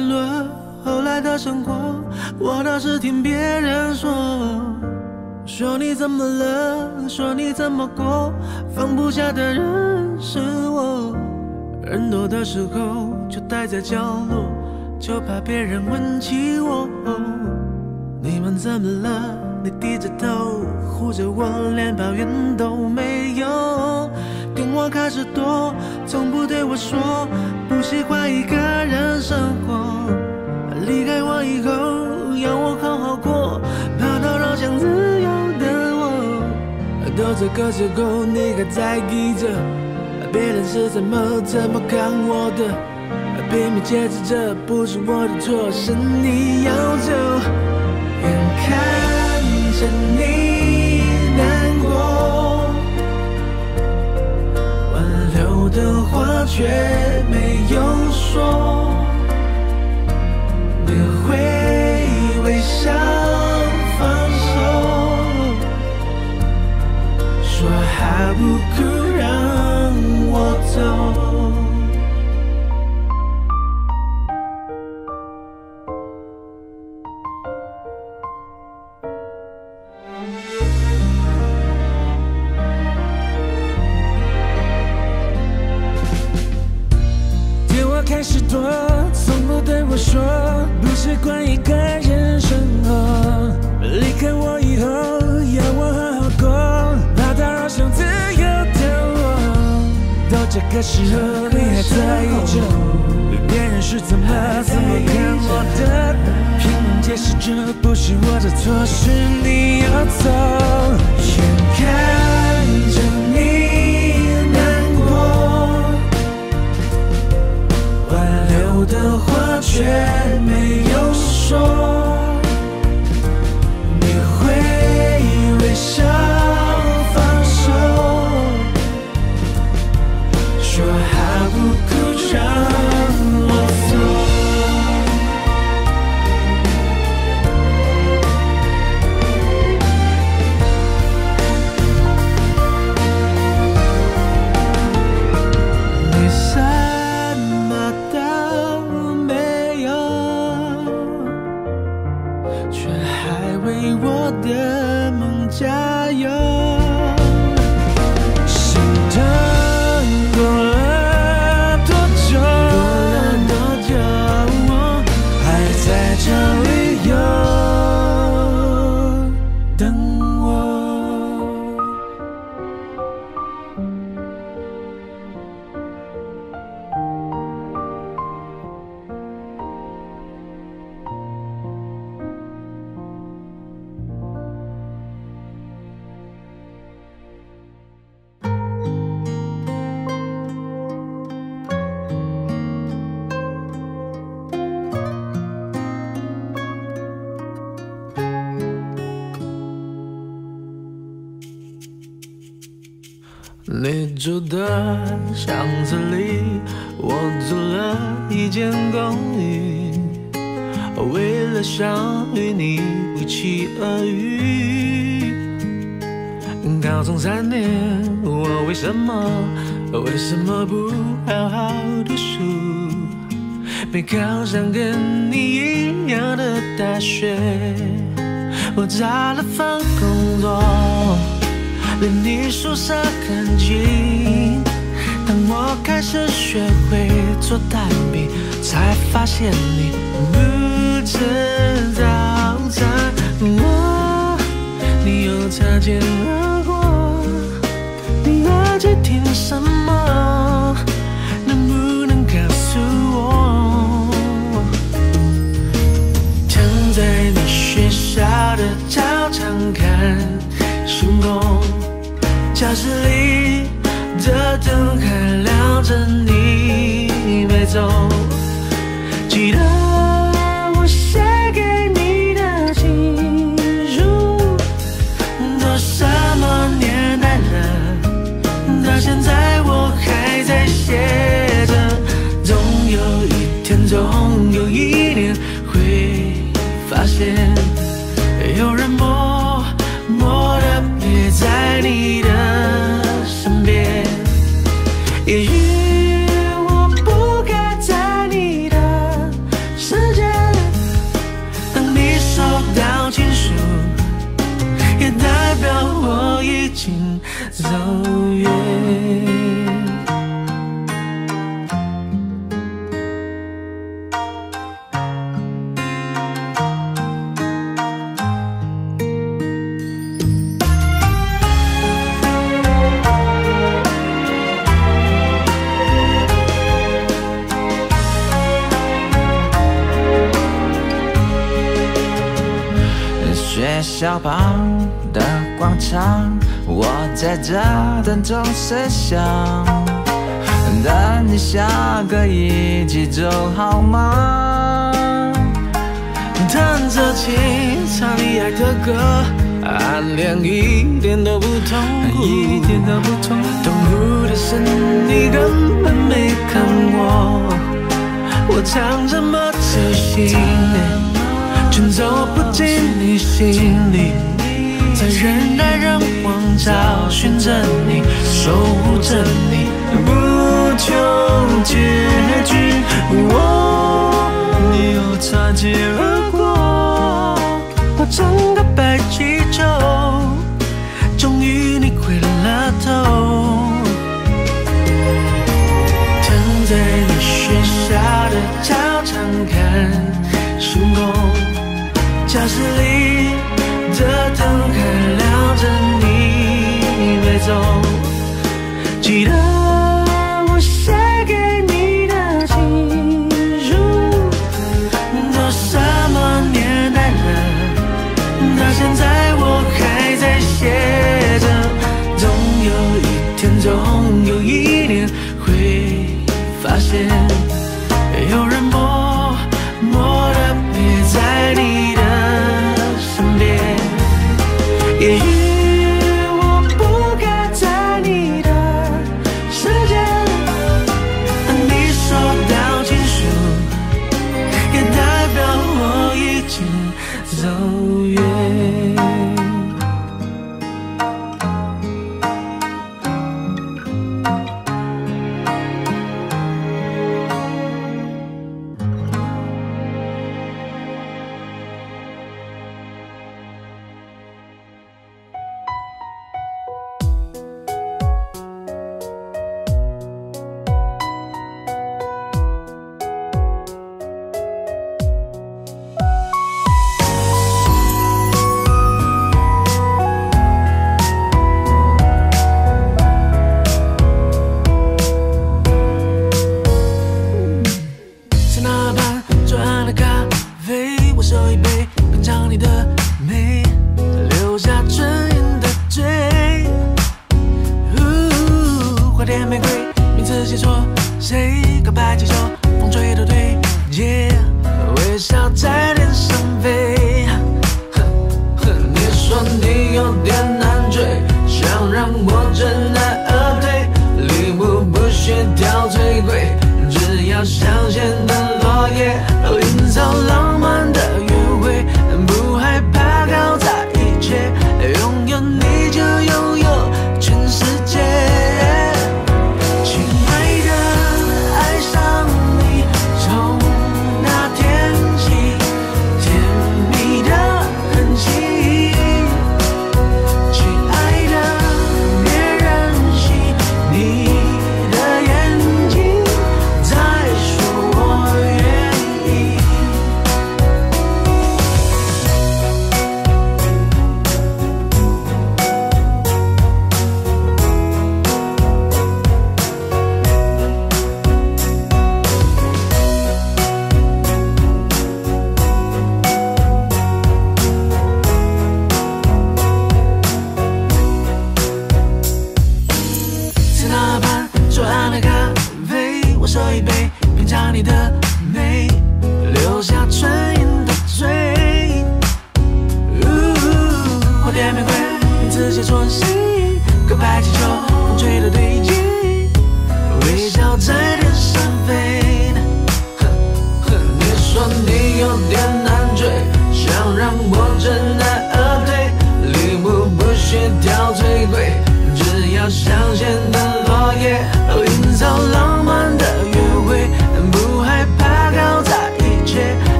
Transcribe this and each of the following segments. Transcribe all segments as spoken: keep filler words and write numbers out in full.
联络，后来的生活我倒是听别人说，说你怎么了，说你怎么过，放不下的人是我。人多的时候就待在角落，就怕别人问起我。你们怎么了？你低着头护着我，连抱怨都没有。跟我开始躲，从不对我说不喜欢一个人生活。离开我以后，要我好好过，怕打扰想自由的我。到这个时候，你还在意着别人是怎么怎么看我的，拼命解释这不是我的错，是你要走。眼看着你难过，挽留的话却没有说，你会微笑放手，说还不哭让我走。开始躲，从不对我说不习惯一个人生活。离开我以后，要我好好过，怕打扰想自由的我。到这个时候，你还在意着别人是怎么怎么看我的，拼命解释这不是我的错，是你要走。眼看着你难过，挽留的话却没有说，你会微笑放手，说还不哭让我走。你什么都没有，却还为我的梦加油。心疼过了多久？过了多久？还在找理由等我。你住的巷子里，我租了一间公寓，为了想与你不期而遇。高中三年，我为什么为什么不好好读书？没考上跟你一样的大学，我找了份工作，离你宿舍很近。当我开始学会做蛋饼，才发现你不吃早餐。我，你又擦肩而过，你耳机听什么？能不能告诉我？躺在你学校的操场看星空，教室里的灯还亮着，你没走。记得我写给你的情书，都什么年代了，到现在我还在写着。总有一天，总有一年会发现，有人默默地陪在你的身边。也许我不该在你的身走远。 学校旁的广场，我在这等钟声响，等你下个一起走好吗？ 弹着琴，唱你爱的歌，暗恋一点都不痛苦，一点都不痛苦。痛苦的是你根本没看我，我唱这么走心，全走不进你心里，在人来人往找寻着你，守护着你，不求结局。我，你又擦肩而过，我整个白气球，终于你回了头。躺在你学校的操场看星空，教室里的灯还亮着你没走，记得我写给你的情书，都什么年代了，到现在我还在写着。总有一天，总有一年会发现，有人默默地陪在你的身边。也许我不该在你的世界，你收到情书，也代表我已经走远。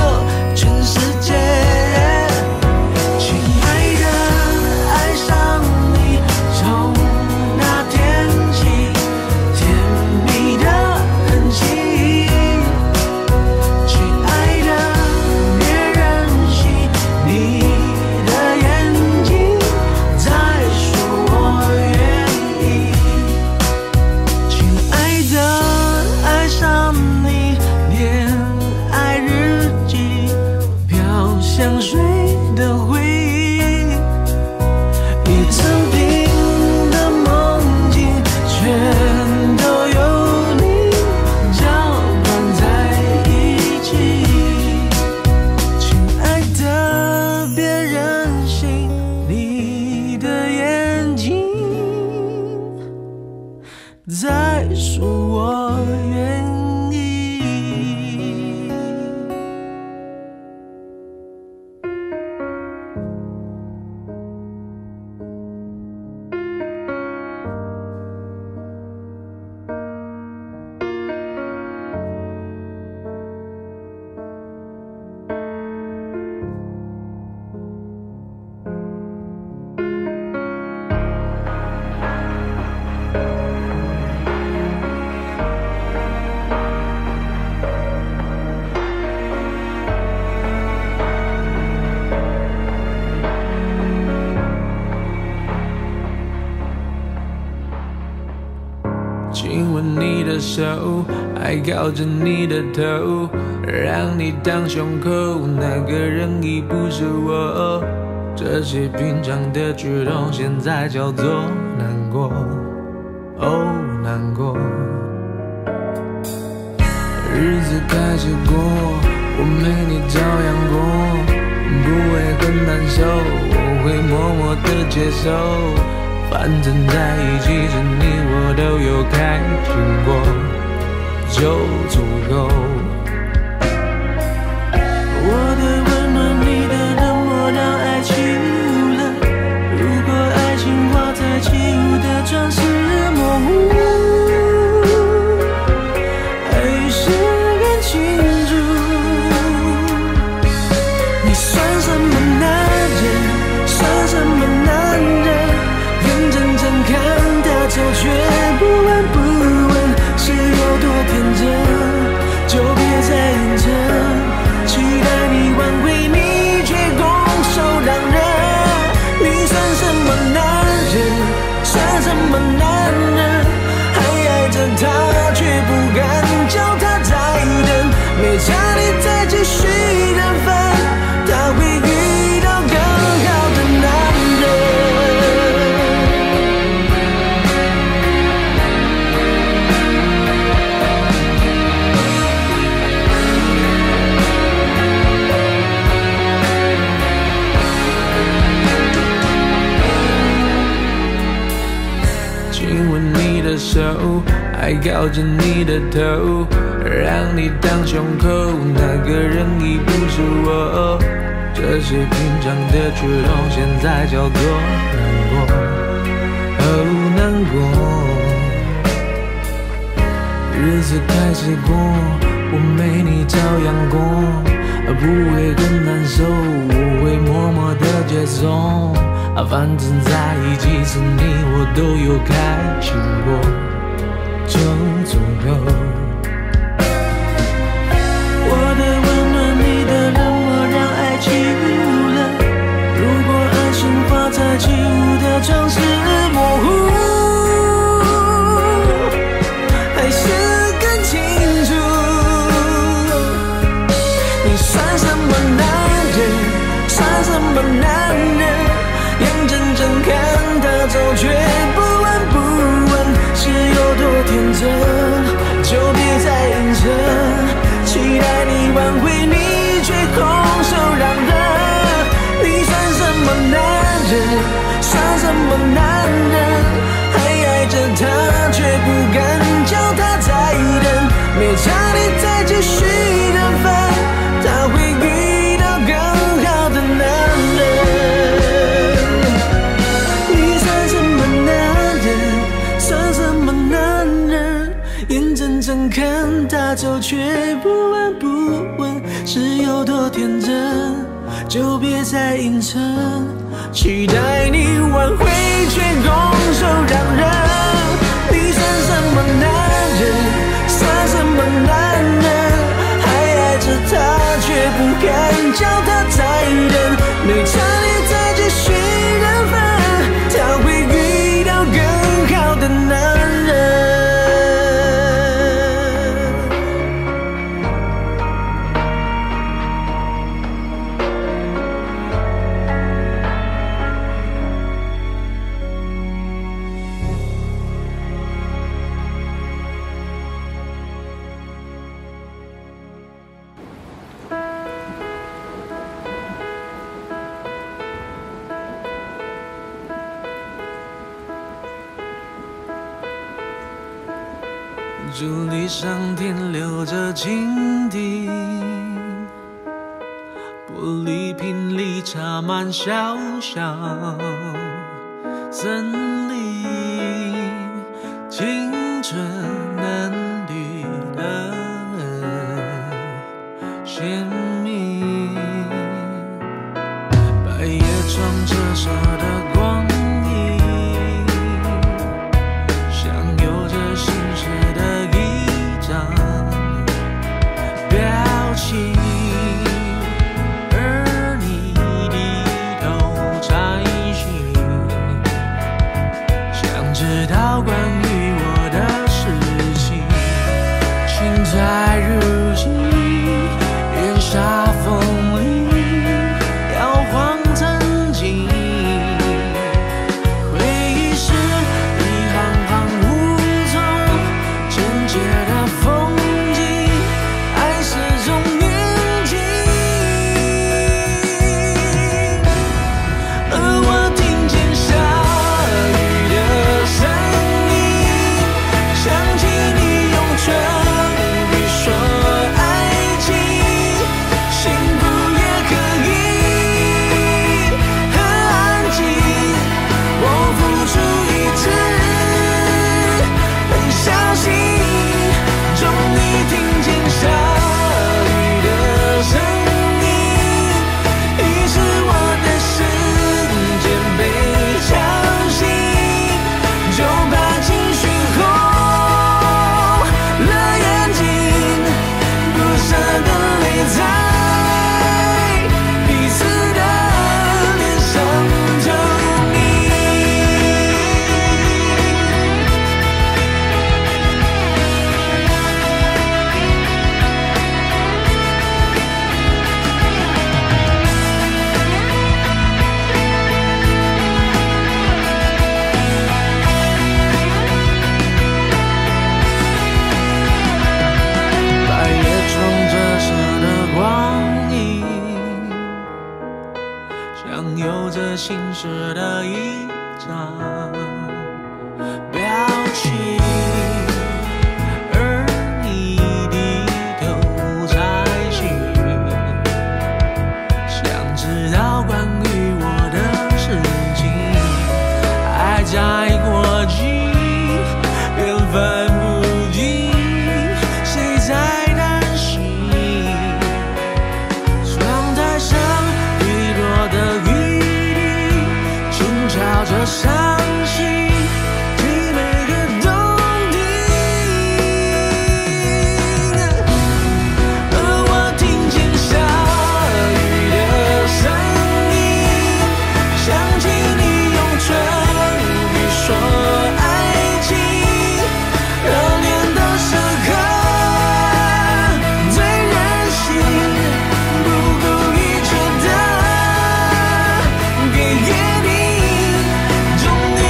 亲爱的，爱上再说我愿意。 亲吻你的手，还靠着你的头，让你当胸口，那个人已不是我。这些平常的举动，现在叫做难过，哦，难过。日子开始过，我没你照样过，不会很难受，我会默默的接受。反正在一起时你我都有开心过，就足够。 我的温暖，你的冷漠，让爱起雾了。如果爱情画在起雾的装饰模糊，还是更清楚。你算什么男人？算什么男人？眼睁睁看他走，却不闻不问，是有多天真？就别再硬撑，期待你挽回，你却拱手让人。你算什么男人？算什么男人？还爱着他，却不敢叫他再等。没差你再继续等分，他会遇到更好的男人。 亲吻你的手，还靠着你的头，让你当胸口，那个人已不是我。这些平常的举动，现在叫做难过，哦，难过。日子开始过，我没你照样过，不会更难受，我会默默的接受。反正在一起时你我都有开心过，就足够。 我的温暖，你的冷漠，让爱起雾了。如果爱情画在起雾的装饰模糊，还是更清楚。你算什么男人？算什么男人？眼睁睁看他走，却不闻不问，是有多天真？就别再硬撑，期待你挽回，你却空手让人。你算什么男人？算什么男人？还爱着他，却不敢叫他再等。没差你再继续等分，他会遇到更好的男人。眼睁睁看他走，却不闻不问，是有多天真？就别再硬撑，期待你挽回，却拱手让人。你算什么男人？算什么男人？还爱着他，却不敢叫他再等。没差你再继续等分，他会遇到更好的男人。 竹篱上停留着蜻蜓，玻璃瓶里插满小小森林，青春嫩绿的鲜明，百叶窗折射的光影，像有着心事的一张表情，而你低头摘星，想知道关于我的事情，请在日记烟沙风里摇晃曾经，回忆是一行行梧桐，纯洁的风景，爱是种年纪。而我听见下雨的声音，想起你用唇语说爱情，幸福也可以很安静。我付出一直很相信，终于听见下雨的声音，于是我的世界被敲醒，就怕情绪红了眼睛，不舍的泪在彼此的脸上透明。百叶窗折射的光影，像有着心事的一张表情，而你低头摘星，想知道关于我的事情，爱在过境，缘分不尽，谁在担心？窗台上坠落的雨滴，轻敲着伤心，凄美的动听。而我听见下雨的声音，想起你用唇语说爱情，热恋的时刻最任性，不顾一切的给约定，终于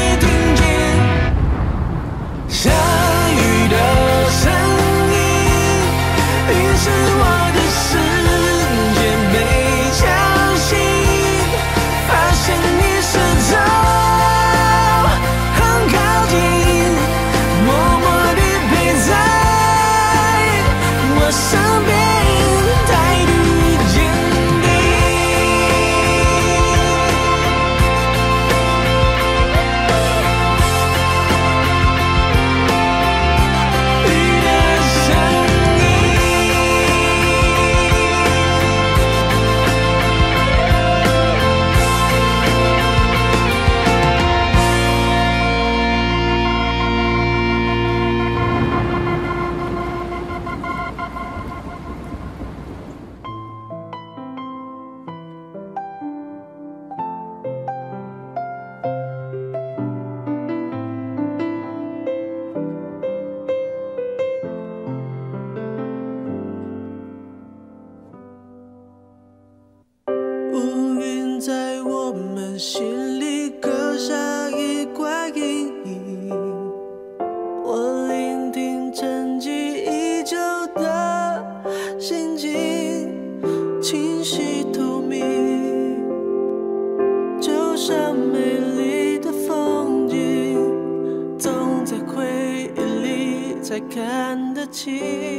才看得清。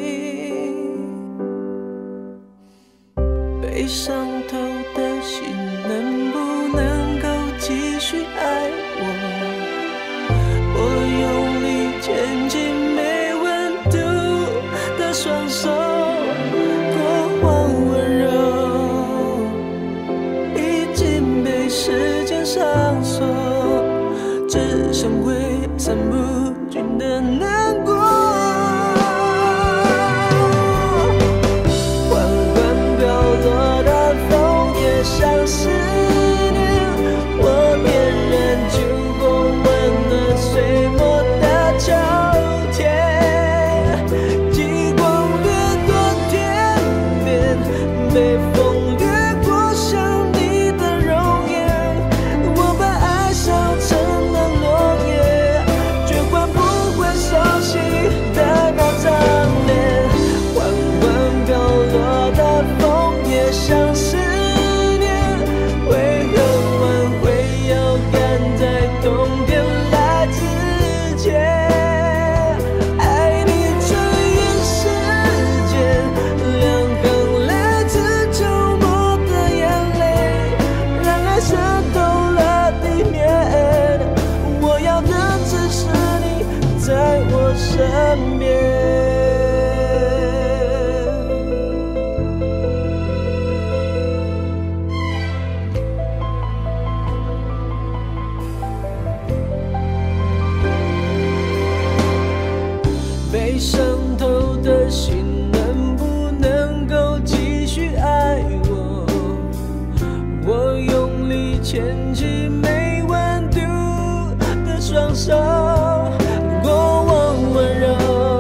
被伤透的心能不能够继续爱我？我用力牵紧没温度的双手，过往温柔已经被时间上锁，只剩挥散不尽的难过。缓缓飘落的枫叶像思念，我点燃烛火，温暖岁末的秋天。极光掠过天边，被风掠过想你的容颜。我把爱烧成了落叶，却换不回熟悉的那张脸。缓缓飘落的枫叶像思念，为何挽回要赶在冬天来之前？爱你穿越时间，两行来自周末的眼泪，让爱渗透了地面。我要的只是你在我身边。被伤透的心能不能够继续爱我？我用力牵起没温度的双手，过往温柔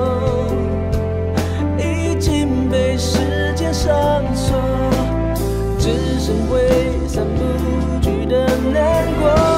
已经被时间上锁，只剩挥散不去的难过。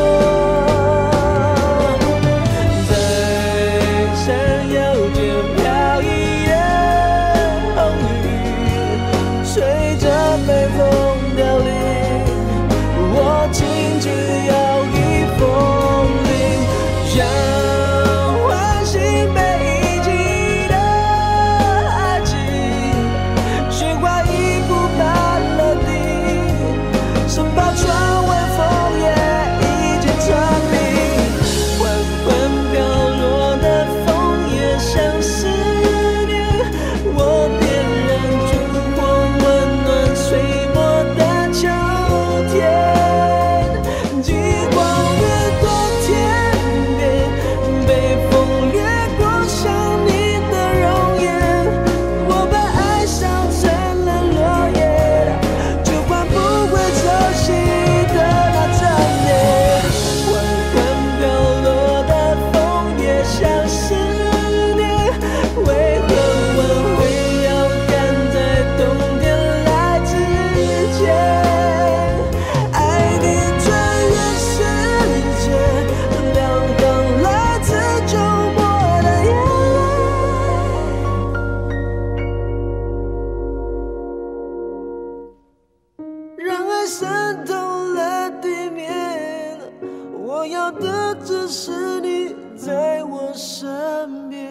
渗透了地面，我要的只是你在我身边。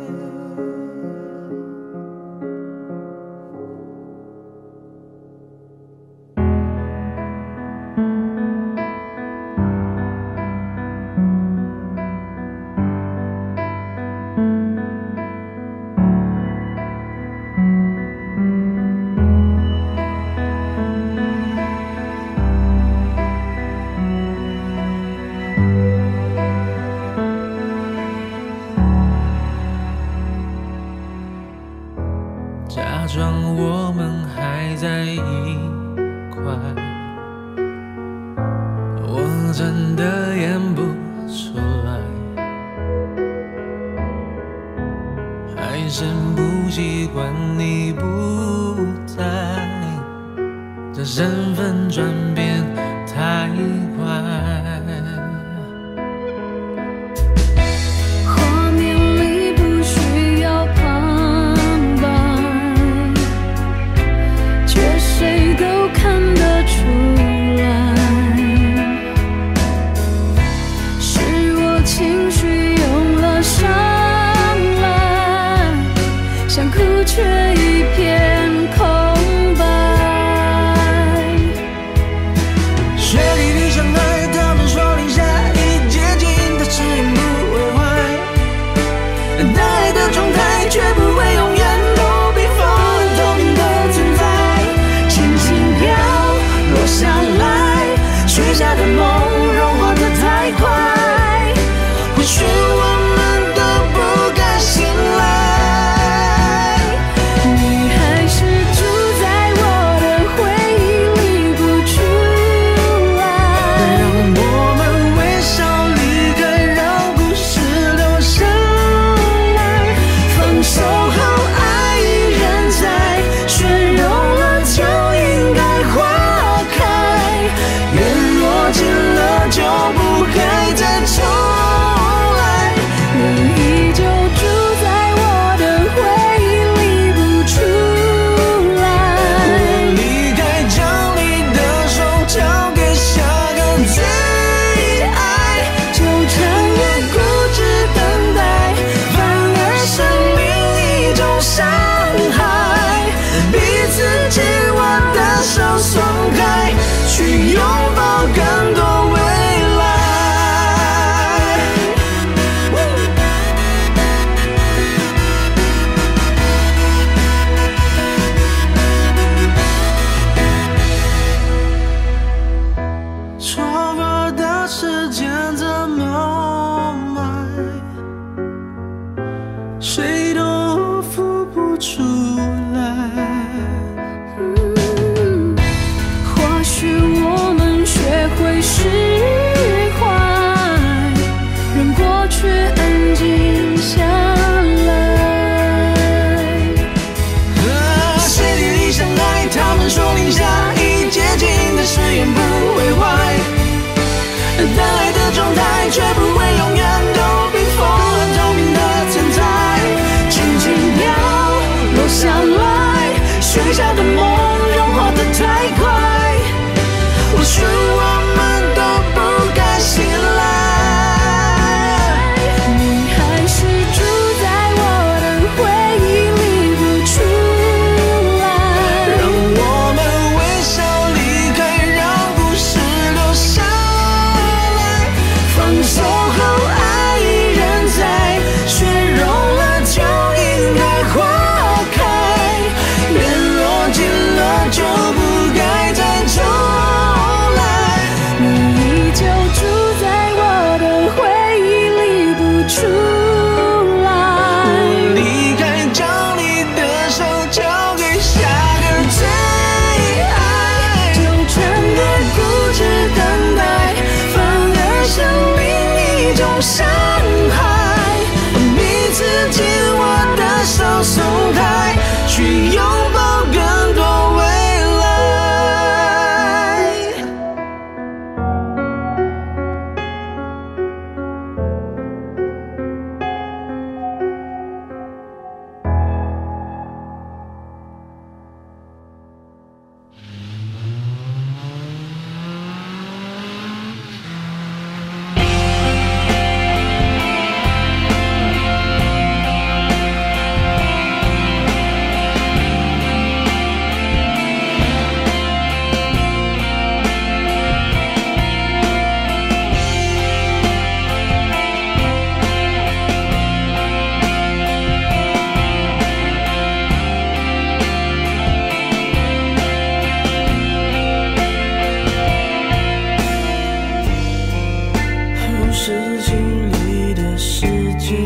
假装我们还在一块，我真的演不出来，还是不习惯你不在，这身份转变太快。 情绪用了伤来时间怎么买，谁都付不出来。 嗯，或许我们学会释怀，让过去安静下来。 啊，谁与你相爱？他们说零下一接近的誓言不会坏，但爱的状态却不会永远都冰封和透明的存在，轻轻飘落下来，许下的梦融化得太快，或许我们都不该醒来。 你还是住在我的回忆里不出来， 让我们微笑离开，让故事留下来。放手后爱依然在，雪融了就应该花开，缘落尽了就不该再重来。 你依旧住在我的回忆里不出来。 离开，将你的手交给下个最爱， 纠缠的固执等待，反而是另一种伤害。 彼此紧握的手松开，去拥抱更多未来。后视镜里的世界，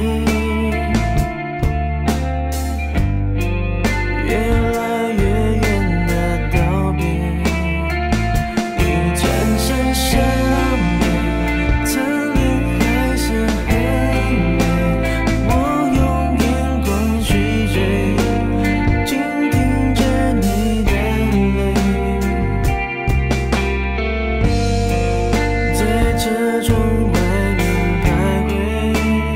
越来越远的道别，你转身向北，侧脸还是很美，我用眼光去追，静听着你的泪，在这窗外面徘徊，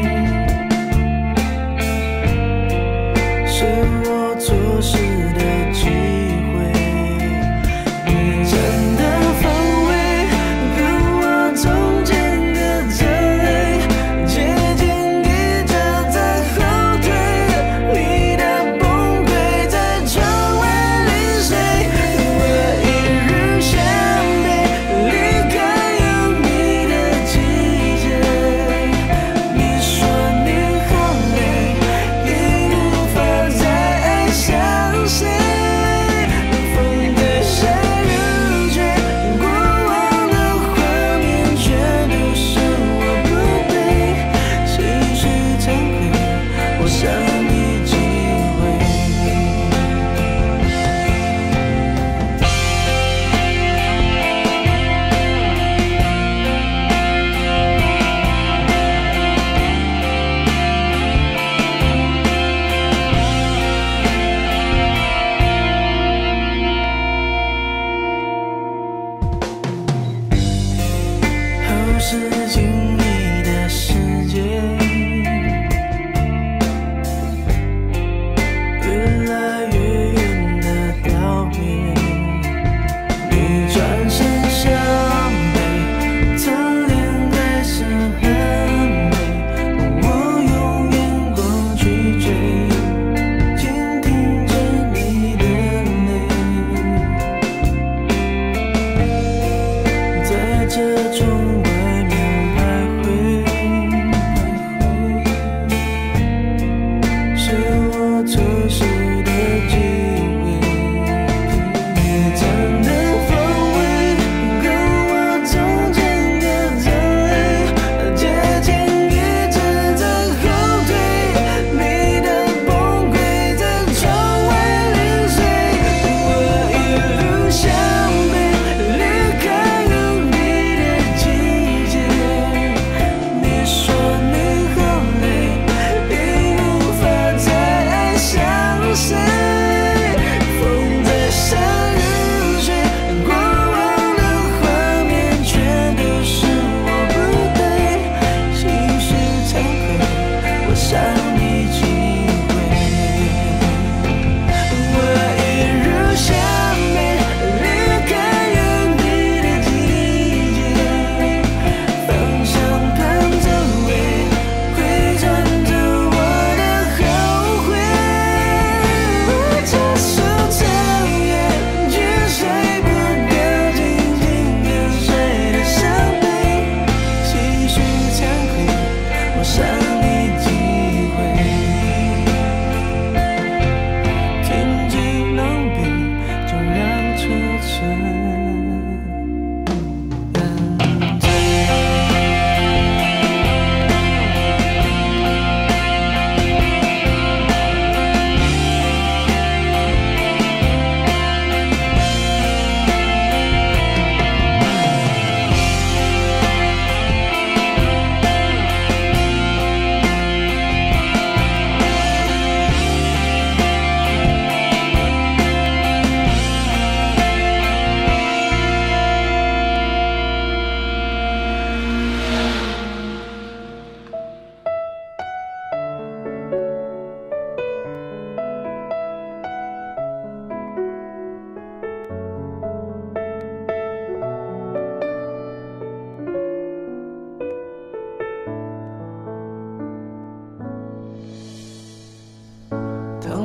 是我错失的机会。你站的方位跟我中间隔着泪，渐渐低着在后退，你的崩溃在窗外零碎，我一日相背，离开有你的季节。你说你好累，已无法再爱上谁，风对谁如吹，过往的画面全都是我不对，情绪忏悔，我想你几回。后视镜里的世界，越来越远的道别，你转身向北，侧脸还是很美，我用眼光去追，静听着你的泪，在这窗外面徘徊。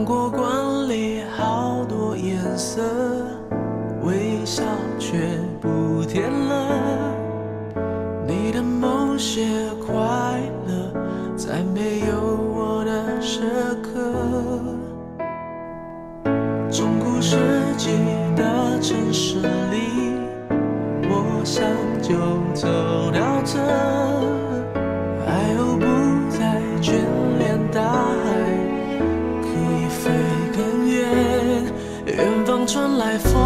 过管里好多颜色，微笑却不甜了。你的某些快乐，在没有我的时刻。中古世纪的城市里，我想就走到这，爱又不再眷恋大海，可以飞更远。远方传来风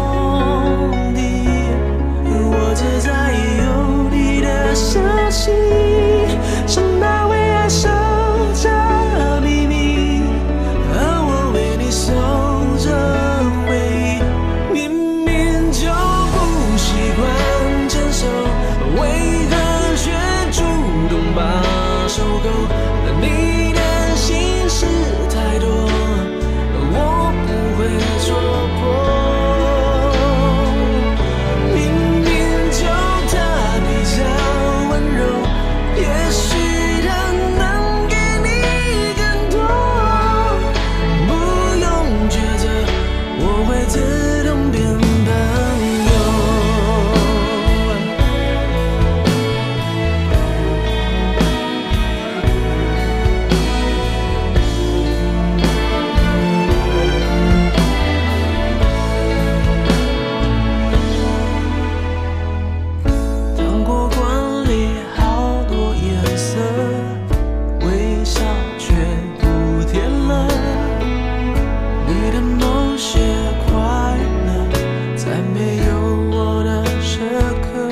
笛，我只在意有你的消息，是那为爱守着秘密，而我为你守着回忆。明明就不习惯牵手，为何却主动把手勾？你的心事太多，我不会戳破。明明就他比较温柔，也许他能给你更多。不用抉择，我会自动变朋友。糖果罐里好多颜色，微笑却不甜了。你的某些快乐，在没有我的时刻。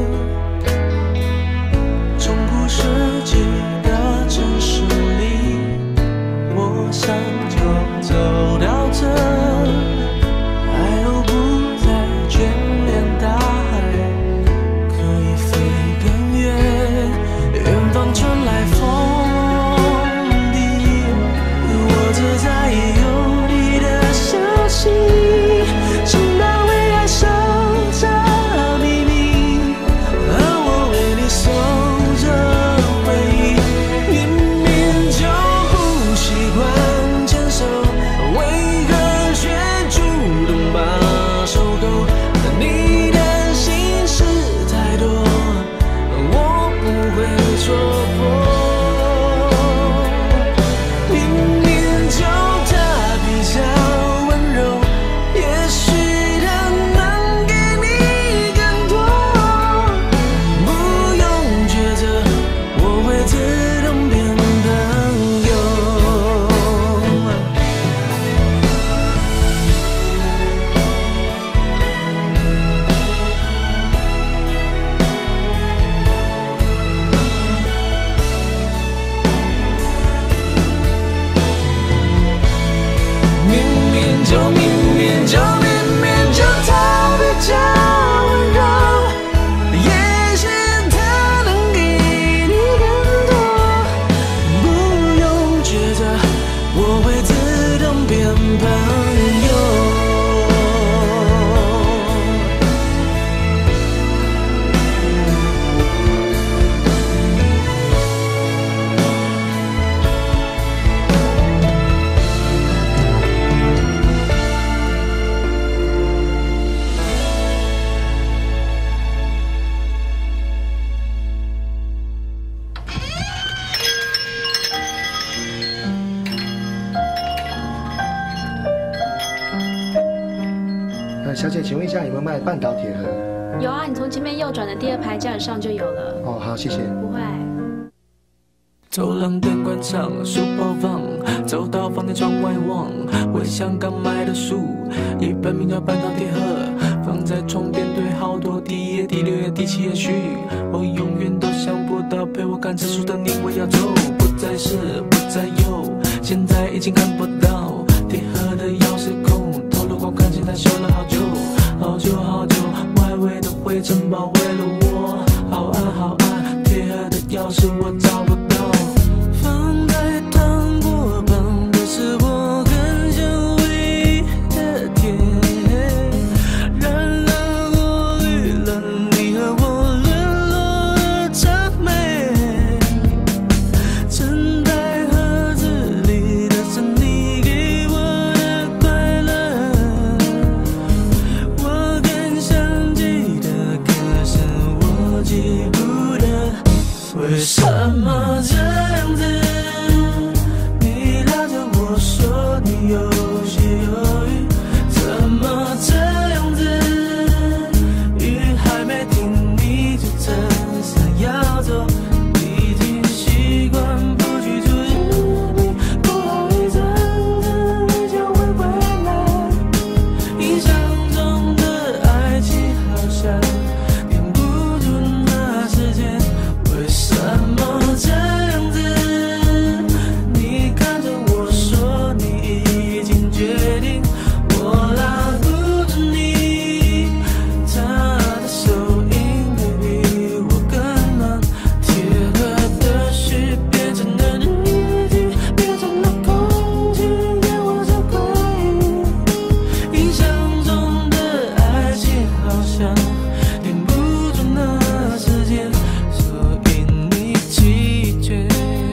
中古世纪的城市里，我想就走到这，爱又不再眷恋大海，可以飞更远。远方传来风笛，我只在意有你的消息，是那为爱守着秘密，而我为你守着回忆。明明就不习惯牵手，为何却主动把手勾？你的心事太多，我不会戳破。明明就他比较温柔，也许他能给你更多。不用抉择，我会自动变朋友。明明就明明就明明就他比较温柔，也许他能给你更多。不用抉择，我会自动变朋友。 呃，小姐，请问一下有没有卖半岛铁盒？ 有啊，你从前面右转的第二排架子上就有了。 哦，好，谢谢。 不会。 走廊灯关上，书包放，走到房间窗外望，回想刚买的书，一本名叫《半岛铁盒》，放在床边堆好多，第一页、第六页、第七页序，我永远都想不到陪我看这书的你会要走，不再是，不再有，现在已经看不到铁盒的钥匙孔，透露光看见它修了好久，好久好久，外围的灰尘包围了我，好暗好暗，铁盒的钥匙我找不到。放在糖果旁的是我很久违的甜，染了过滤了你和我沦落的谄媚，沉在盒子里的是你给为什么这样子？你拉着我说你有些犹豫，怎么这样子？雨还没停，你就真想要走，已经习惯不去注意你，过好一阵子你就会回来。印象中的爱情好像停不住那时间，为什么这样子？你看着我说你已经决定，我拉不住你，他的手应该比我更难，贴合的序变成了日记，变成了空气，给我这回忆。印象中的爱情好像停不住那时间，所以你弃绝。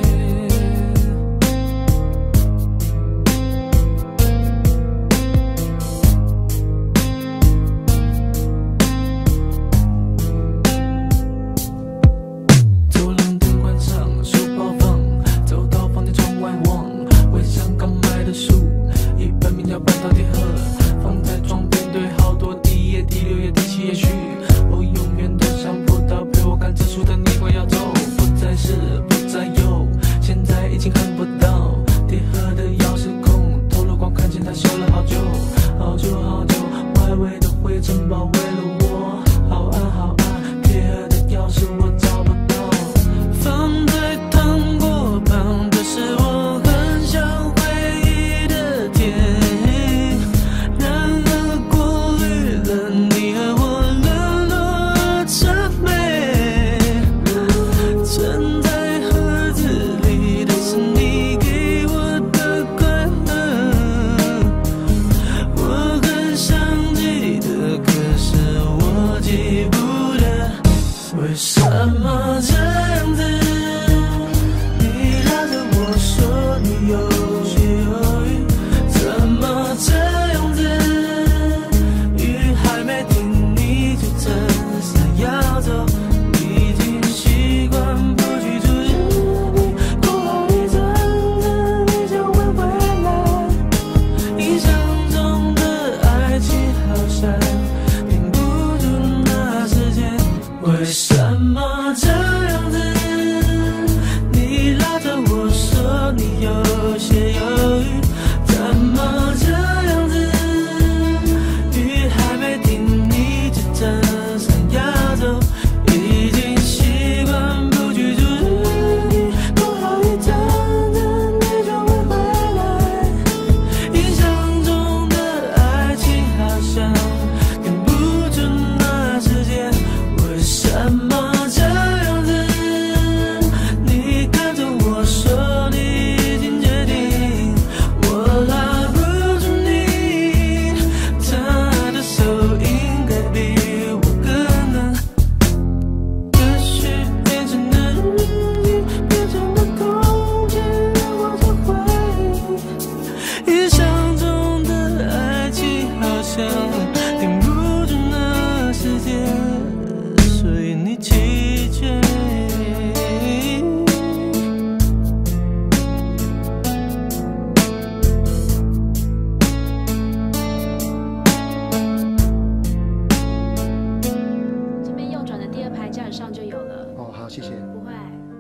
走廊灯关上，书包放，走到房间窗外望，回想刚买的书，一本名叫《半导体盒》，放在床边堆好多第一页、第六页、第七页序。我永远都想不到陪我看这书的你快要走，不再是，不再有，现在已经看不到铁盒的钥匙孔，透了光看见它修了好久，好久好久，外围的灰尘包围了我，好暗好暗，铁盒的钥匙我找不到。放在糖果旁的是我很想回忆的甜，然而过滤了你和我冷落谄媚。存在盒子里的是你给我的快乐，我很想记得，可是我记不得，为什么这样子？你拉着我说你有些犹豫，怎么这样子？雨还没停，你就真想要走，已经习惯不去注意你，过好一阵子你就会回来。印象中的爱情好像停不住那时间，为什么这样子？你拉着我说你有些犹豫，怎么这样子？雨还没停，你就真想要走，已经习惯不去注意你，过好一阵子你就会回来。印象中的爱情好像停不住那时间，为什么这样子？你看着我说你已经决定，我拉不住你，他的手应该比我更难，这序变成了日记，变成了空气，让我这回忆。印象中的爱情好像停不住那时间，所以你弃绝。 这边右转的第二排架子上就有了。 哦，好，谢谢。 不会。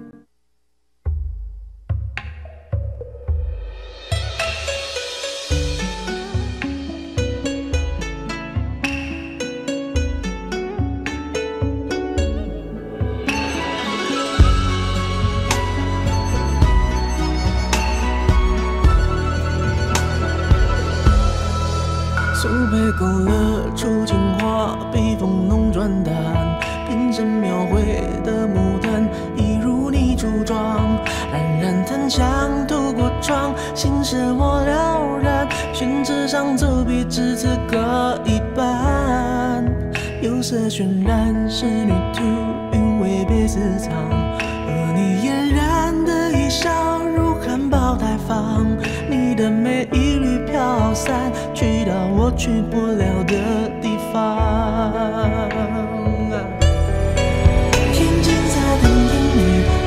苏培勾勒出情话，笔锋浓转淡，瓶身描绘的牡丹，一如你柱状，冉冉檀香透过窗，心事我了然，宣纸上走笔至此各一半，釉色渲染仕女图，韵味别私藏，而你嫣然的一笑如含苞待放，你的美一缕飘散，去到我去不了的地方。天青色等烟雨。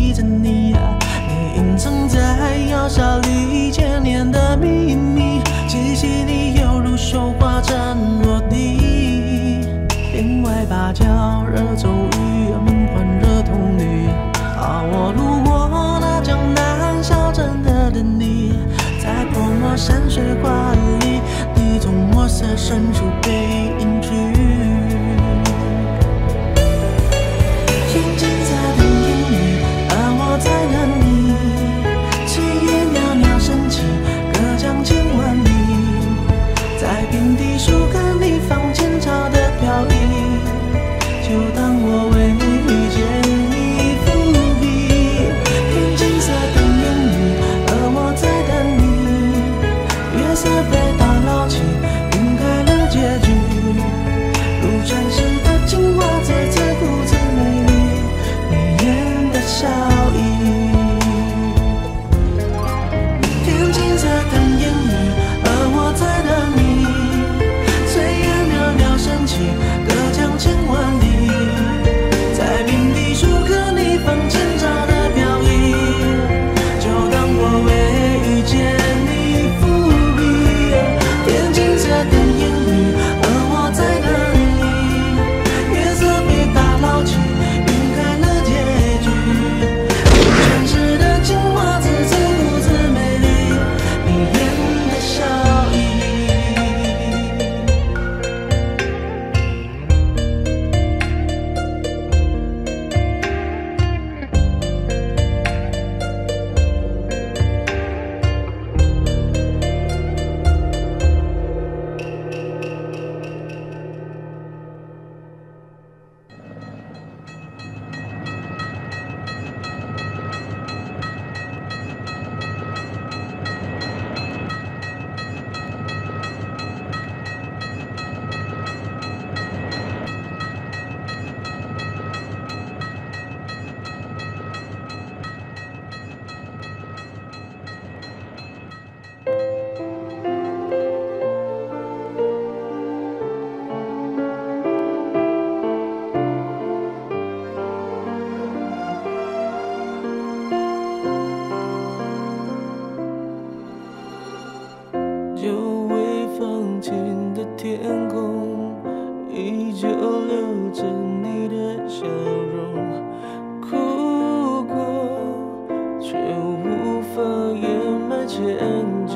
记着你啊，你隐藏在窑烧里千年的秘密，气息里犹如绣花针落地，另外芭蕉热骤雨，梦幻热童女。啊，我路过那江南小镇的等你，在泼墨山水画里，你从墨色深处被隐去。听金色的言语，而我在等你。炊烟袅袅升起，隔江千万里，在平地树根里放前朝的飘逸，就当我未遇见你伏笔。听金色的言语，而我在等你。月色被打捞起，晕开了结局，如传世的青花瓷，自顾自美丽，你眼的笑意。听金色的言语，而我在等你。炊烟袅袅升起，隔江千万里，在平地树根里放前朝的飘逸，就当我未遇见你伏笔。听金色的言语，而我在等你。月色被打捞起，晕开了结局，如传世的青花瓷，自顾自美丽，你眼的笑意。久未放晴的天空，依旧留着你的笑容。哭过，却无法掩埋歉疚。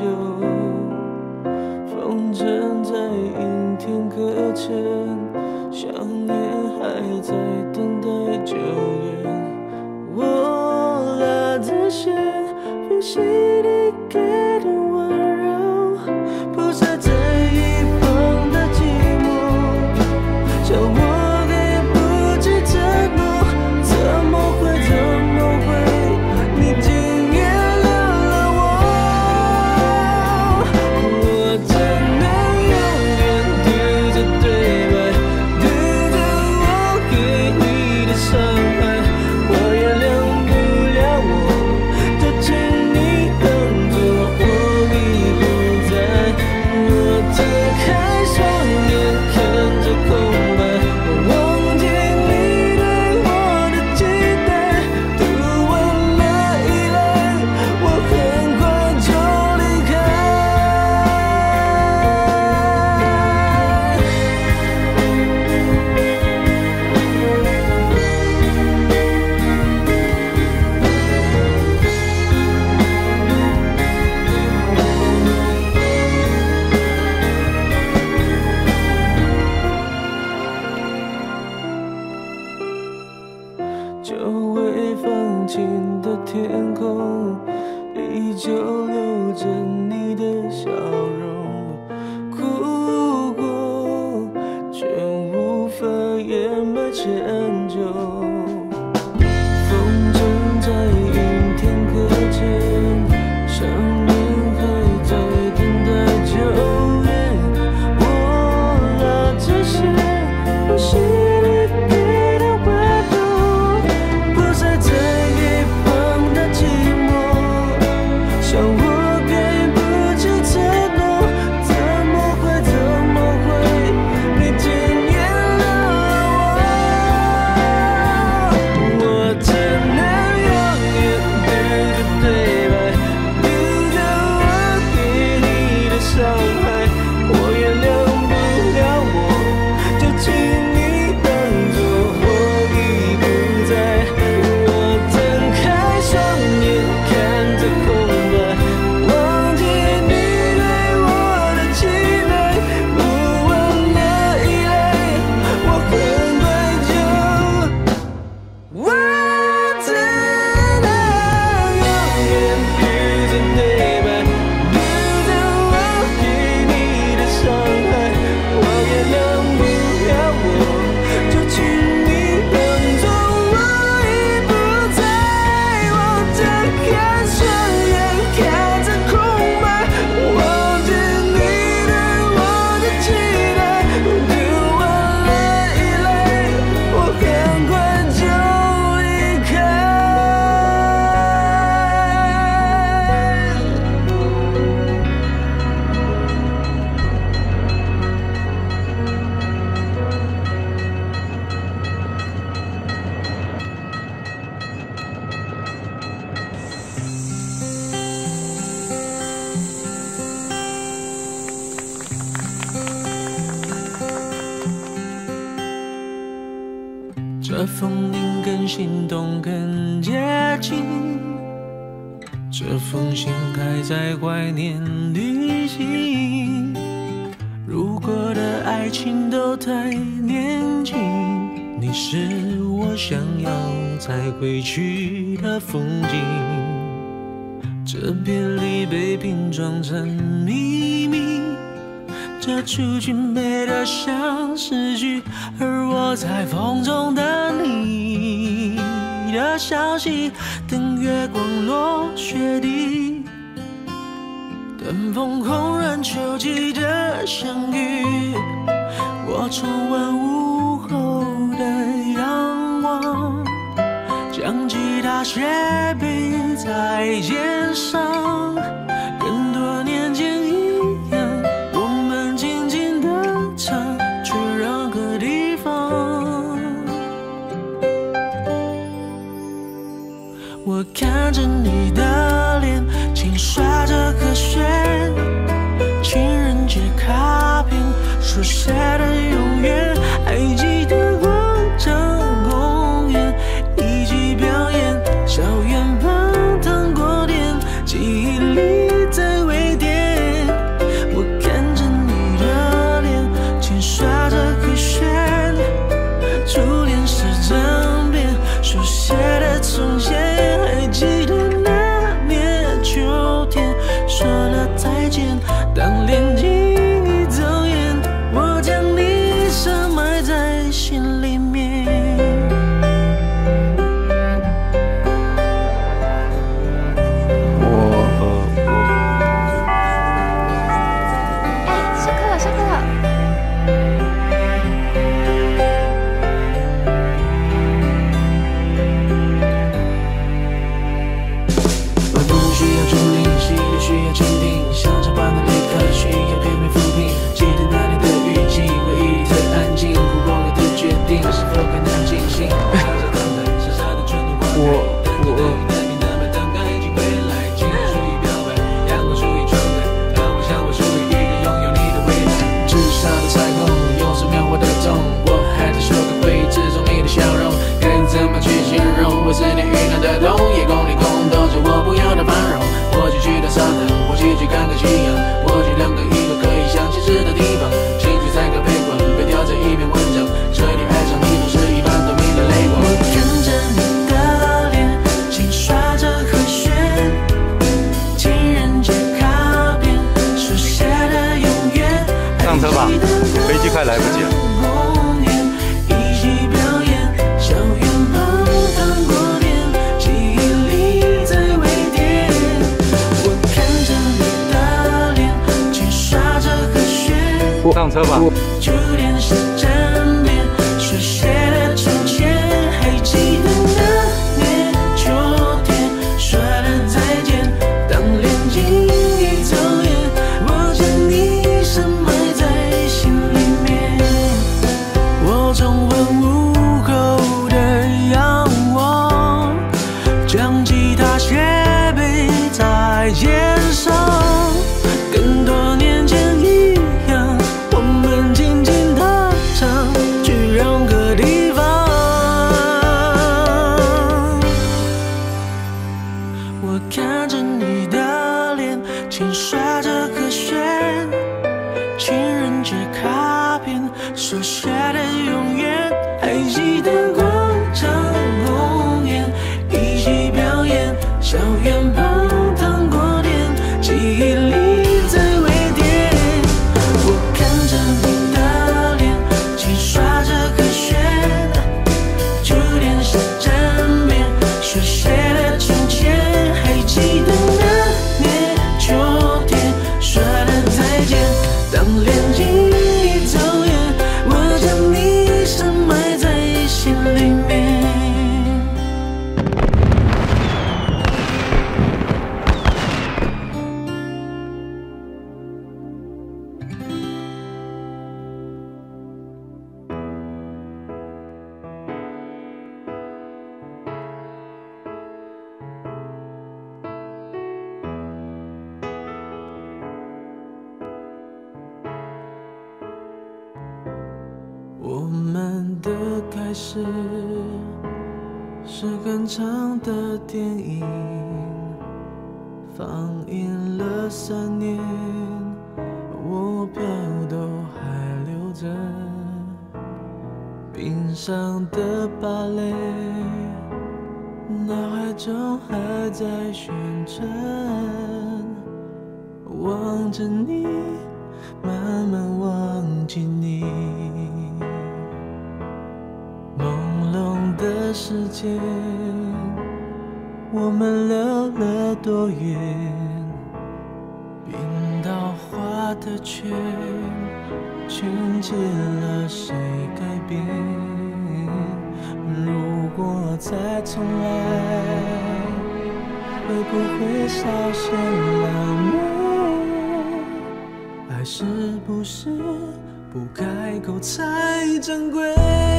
风筝在阴天搁浅，想念还在等待救援。我拉着线，飞行你给的温柔，铺设在一旁的寂寞，叫我给不起承诺。怎么会，怎么会，你竟原谅了我？我只能永远对着对白，对着我给你的伤害。我原谅不了我，就请你当作我已不在。我睁开双眼，看着空白，我忘记你对我的期待。读完了依赖，我很快就离开。久未放晴的天空，依旧留着你的笑容。哭过，却无法掩埋歉疚。风筝在阴天搁浅，想念还在等待救援。我拉着线，呼吸你给的温度，铺设在一旁的寂寞，像我给不这风铃更心动更接近，这封信还在怀念旅行。如果的爱情都太年轻，你是我想要再回去的风景。这别离被拼装成秘密，这出去美得像诗句，而我在风中等你的消息，等月光落雪地，等风空然秋季的相遇。我重温午后的仰望，将吉他斜背在肩上，跟多年前一样，我们静静地唱，去任何地方。我看着你的脸，轻刷着和弦，情人节卡片书写的永远，还记得广场公园一起表演，校园旁糖果店，记忆里在微点。我看着你的脸，轻刷着和弦，初恋是张遍书写的从前，还记得那年秋天说了再见，当恋情已走远，我将你深埋在心里面。 哎，下课了，下课了。 我不需要竹林，喜悦需要倾听，像场般的离开需要片面抚平。记得那年的雨季，回忆里的安静，哭过了的决定，是否更难进行？我我。我思念酝酿的冬夜，宫里空洞着我不要的繁荣。我去去到沙滩，我去去看看夕阳，我去任何一个可以想起时的地方。兴趣才可被滚，被雕在一篇文章，彻底爱上你总是一般透明的泪光。我看着你的脸，轻刷着和弦，情人节卡片书写的永远。 上车吧，飞机快来不及了。上车吧。 初恋是站边书写的从前，还记得那年秋天说了再见，当恋情已走远，我将你深埋在心里面。我重温午后的仰望，将吉他斜背在肩上，跟多年前一样，我们静静地唱，去任何地方。我看着你的脸，轻刷着和弦，情人节卡片书写的永远，还记得广场公园一起表演，校园旁糖果店，记忆里在微点。我看着你的脸，轻刷着和弦，初恋是站边书写的从前，还记得那年秋天说了再见，当恋情已走远，我将你深埋在心里面。 开始是很长的电影，放映了三年，我票都还留着，冰上的芭蕾，脑海中还在旋转，望着你，慢慢忘记你。朦胧的时间，我们溜了多远？冰刀画的圈，圈起了谁改变？如果再重来，会不会稍显浪漫？爱是不是不开口才珍贵？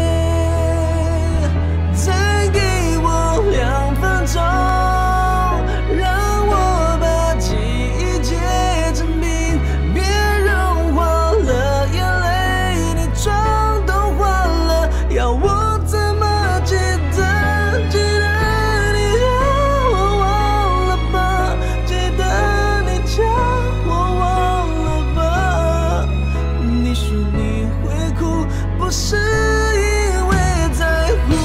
再给我两分钟，让我把记忆结成冰，别融化了眼泪，你妆都花了，要我怎么记得？记得你让我忘了吧，记得你叫我忘了吧。你说你会哭，不是因为在乎。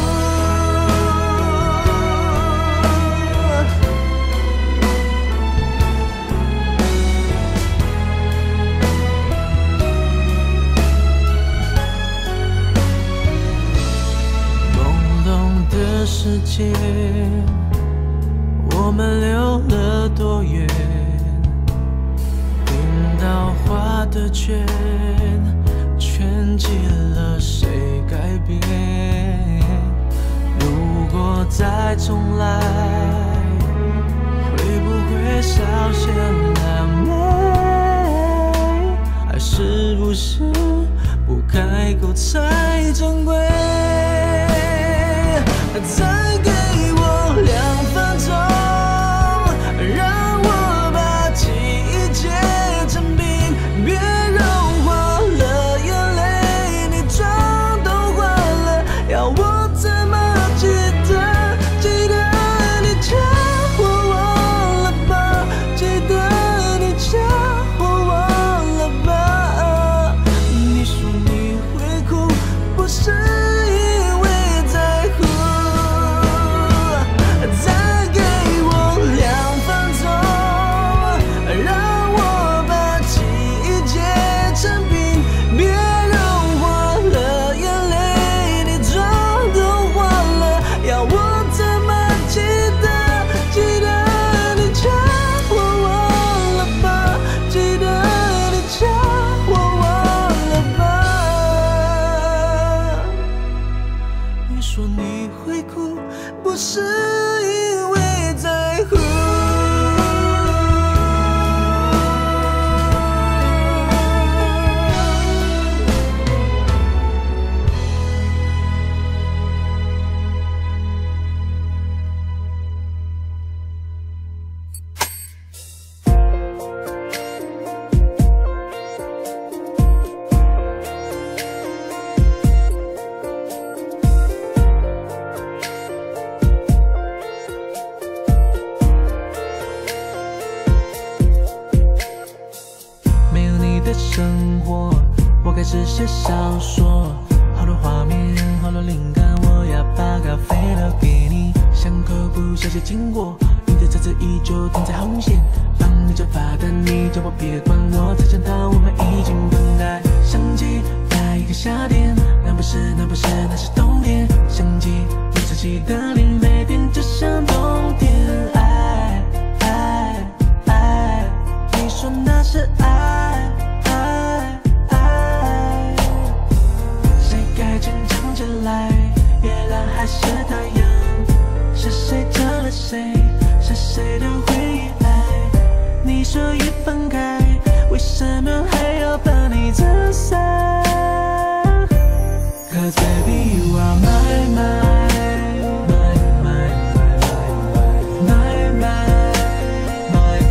世界，我们溜了多远？冰刀画的圈，圈起了谁改变？如果再重来，会不会稍显浪漫？爱是不是不开口才珍贵？再给我两分钟，让我把记忆结成冰，别融化了眼泪，你妆都花了，要我怎么记得？记得你叫我忘了吧，记得你叫我忘了吧。你说你会哭，不是因为在乎。不是因为在乎。生活，我开始写小说，好多画面，好多灵感，我要把咖啡倒给你。巷口不小心经过，你的车子依旧停在红线，帮你转发的你叫我别管我，才想到我们已经分开。想起那一个夏天，那不是那不是那是冬天，想起你自己的脸，每天就像冬天。爱爱爱，你说那是爱。月亮还是太阳，是谁救了谁？是谁的回忆来？你说一分开，为什么还要把你折散 ？Cause baby you are my my my my my my my my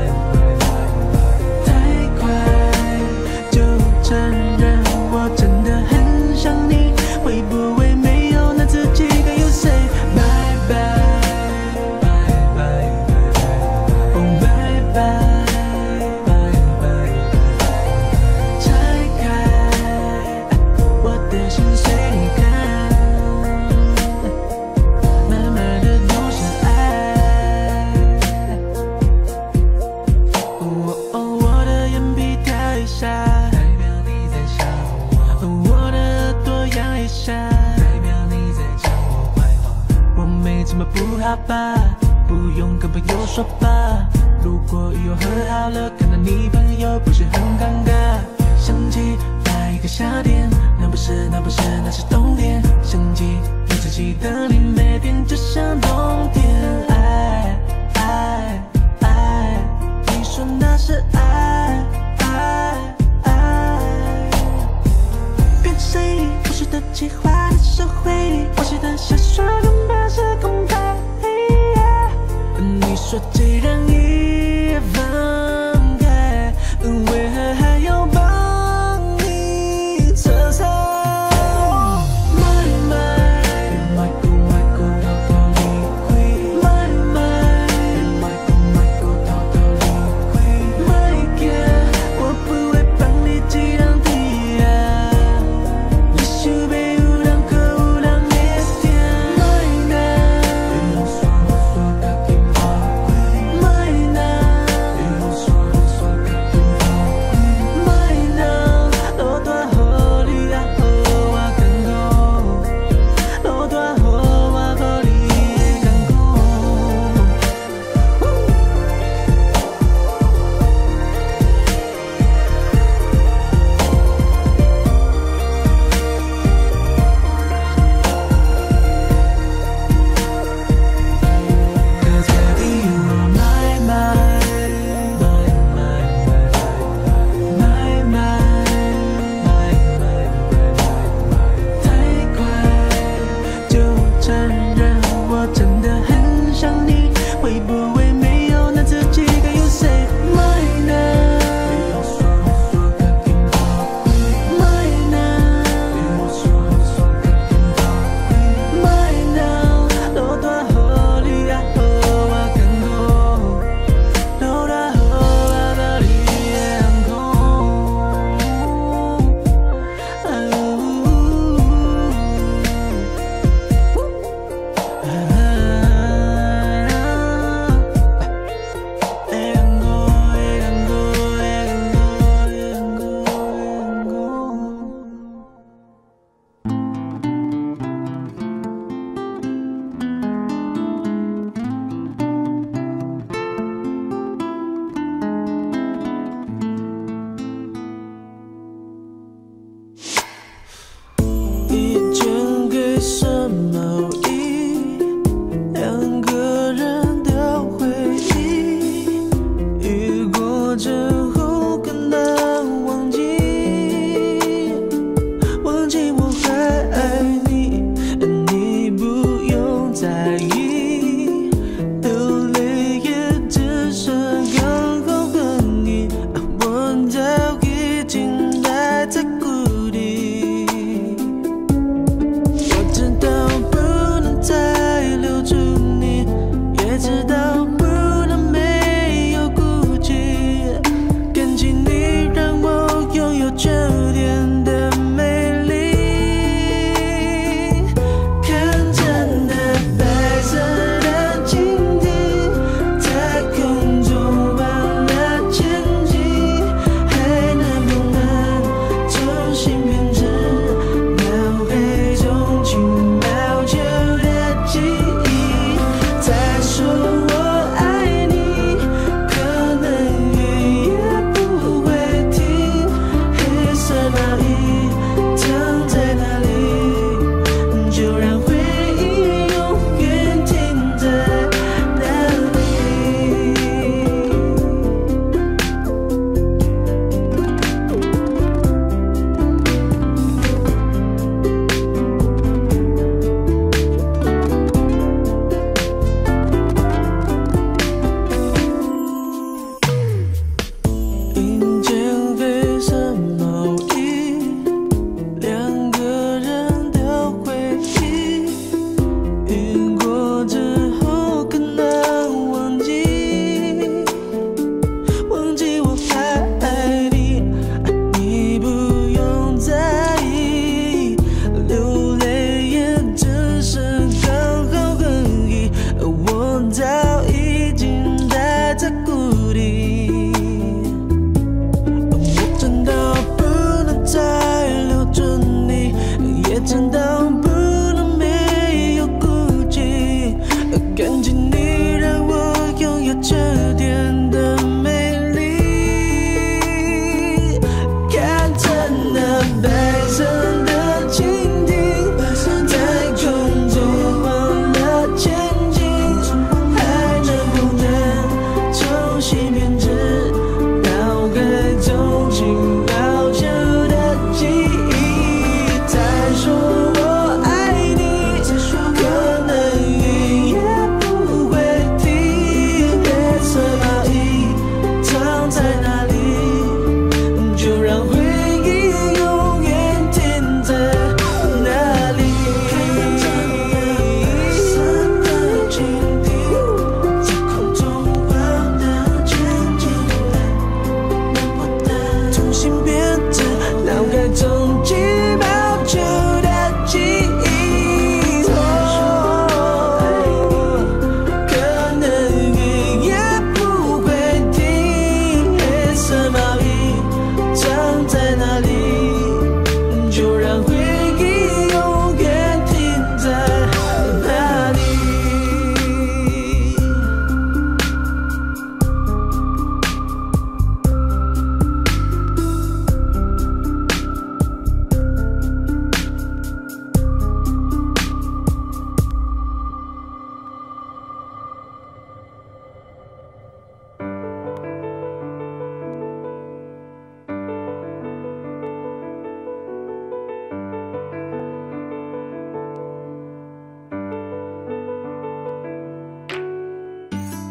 my。太快就承认我真的很想你。会不会没有吧，不用跟朋友说吧。如果又和好了，看到你朋友不是很尴尬。想起那一个夏天，那不是那不是那是冬天。想起一直记得你每天就像冬天。爱爱爱，你说那是爱爱爱。变成谁？不是的计划的社会，我写的小说根本是空白。你说既然已分开，为何还要帮你测猜 ？My my， My go My go， 偷偷离开。My my， My go My go， 偷偷离开。My girl， 我不会帮你记上题啊，你想要有人可有人会听。My now， 用刷刷甲紧跑开。My now， 用刷刷甲紧跑开。My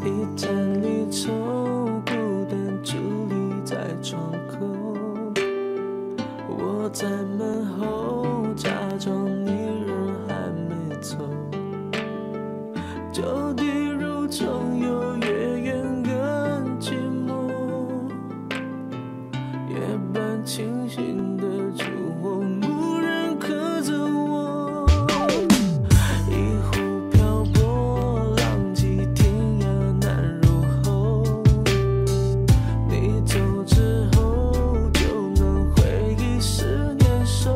一盏离愁，孤单伫立在窗口。我在门后假装你人还没走，就地如重游，越远更寂寞。夜半清醒的烛火，无人可走我。一壶漂泊，浪迹天涯难入喉。你走之后，就能回忆思念手。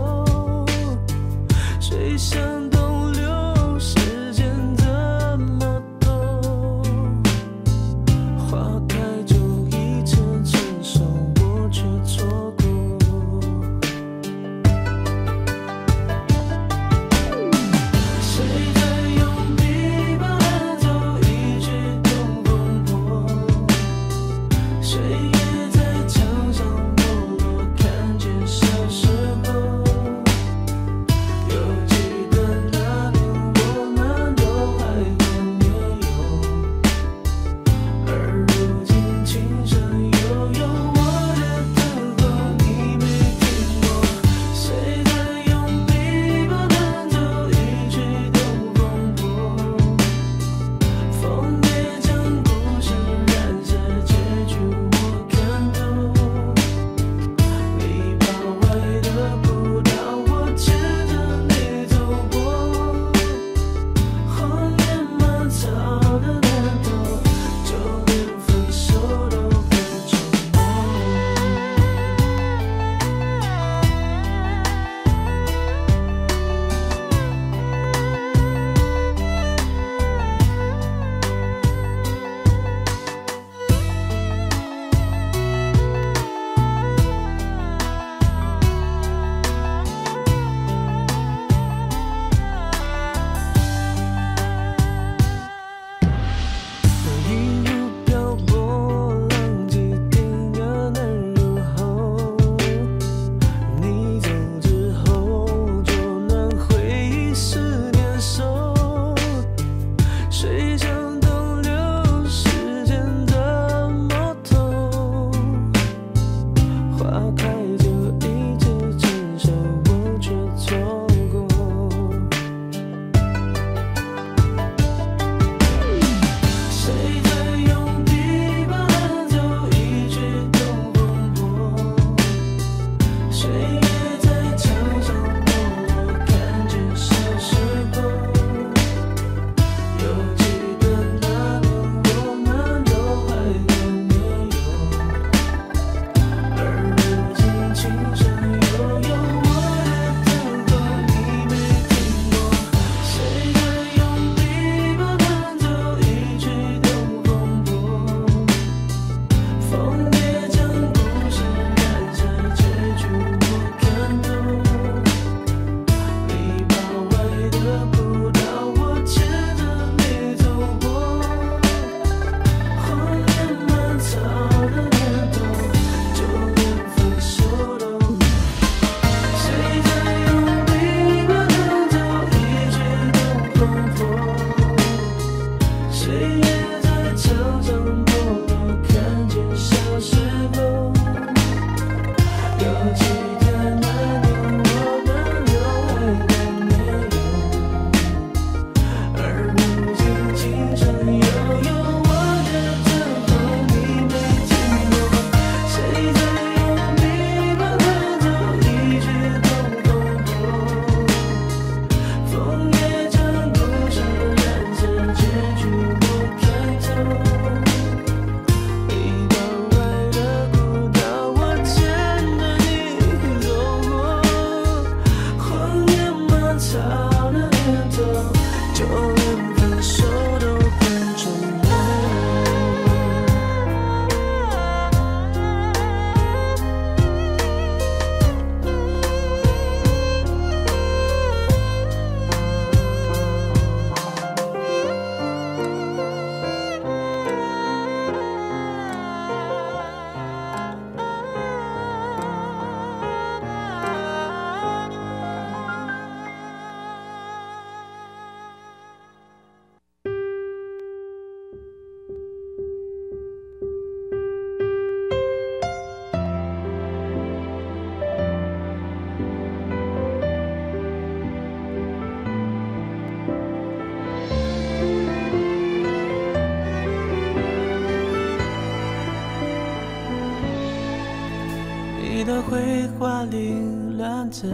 的绘画凌乱着，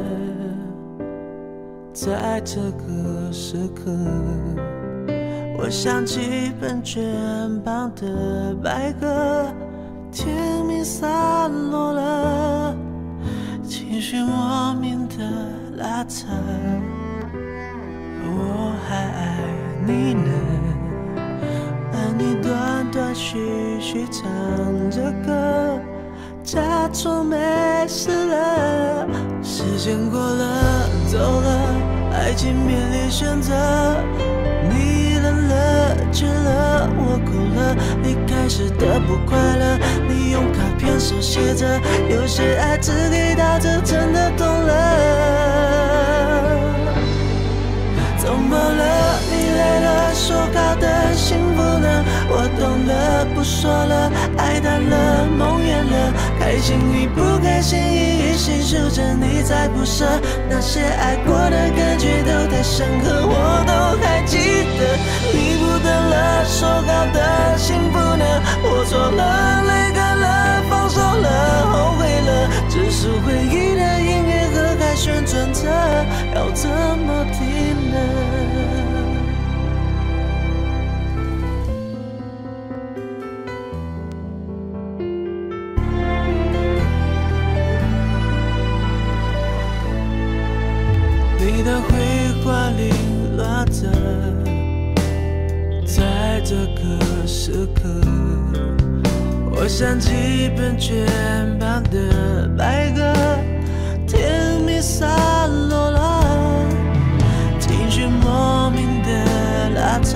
在这个时刻，我想起本卷旁的白鸽，天明散落了，情绪莫名的拉扯，我还爱你呢，而你断断续续唱着歌，假装没事了。时间过了，走了，爱情面临选择，你冷了，倦了，我哭了，离开时的不快乐，你用卡片手写着，有些爱只给到这，真的懂了。怎么了？你累了，说好的幸福呢？我懂了，不说了，爱淡了，梦远了，开心与不开心一一细数着，你在不舍，那些爱过的感觉都太深刻，我都还记得。你不等了，说好的幸福呢？我错了，泪干了，放手了，后悔了，只是回忆的音乐盒还旋转着，要怎么停呢？你的绘画凌乱着，在这个时刻，我想起本卷旁的白鸽，天明散落了，情绪莫名的拉扯，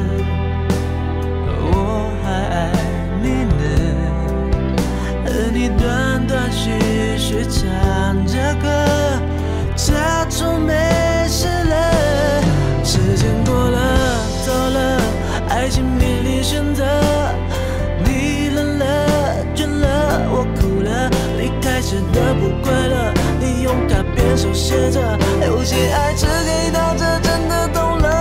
我还爱你呢，而你断断续续唱着歌，假装没事了。时间过了，走了，爱情面临选择，你冷了，倦了，我哭了，离开时的不快乐，你用卡片手写着，有些爱只给到这，真的懂了。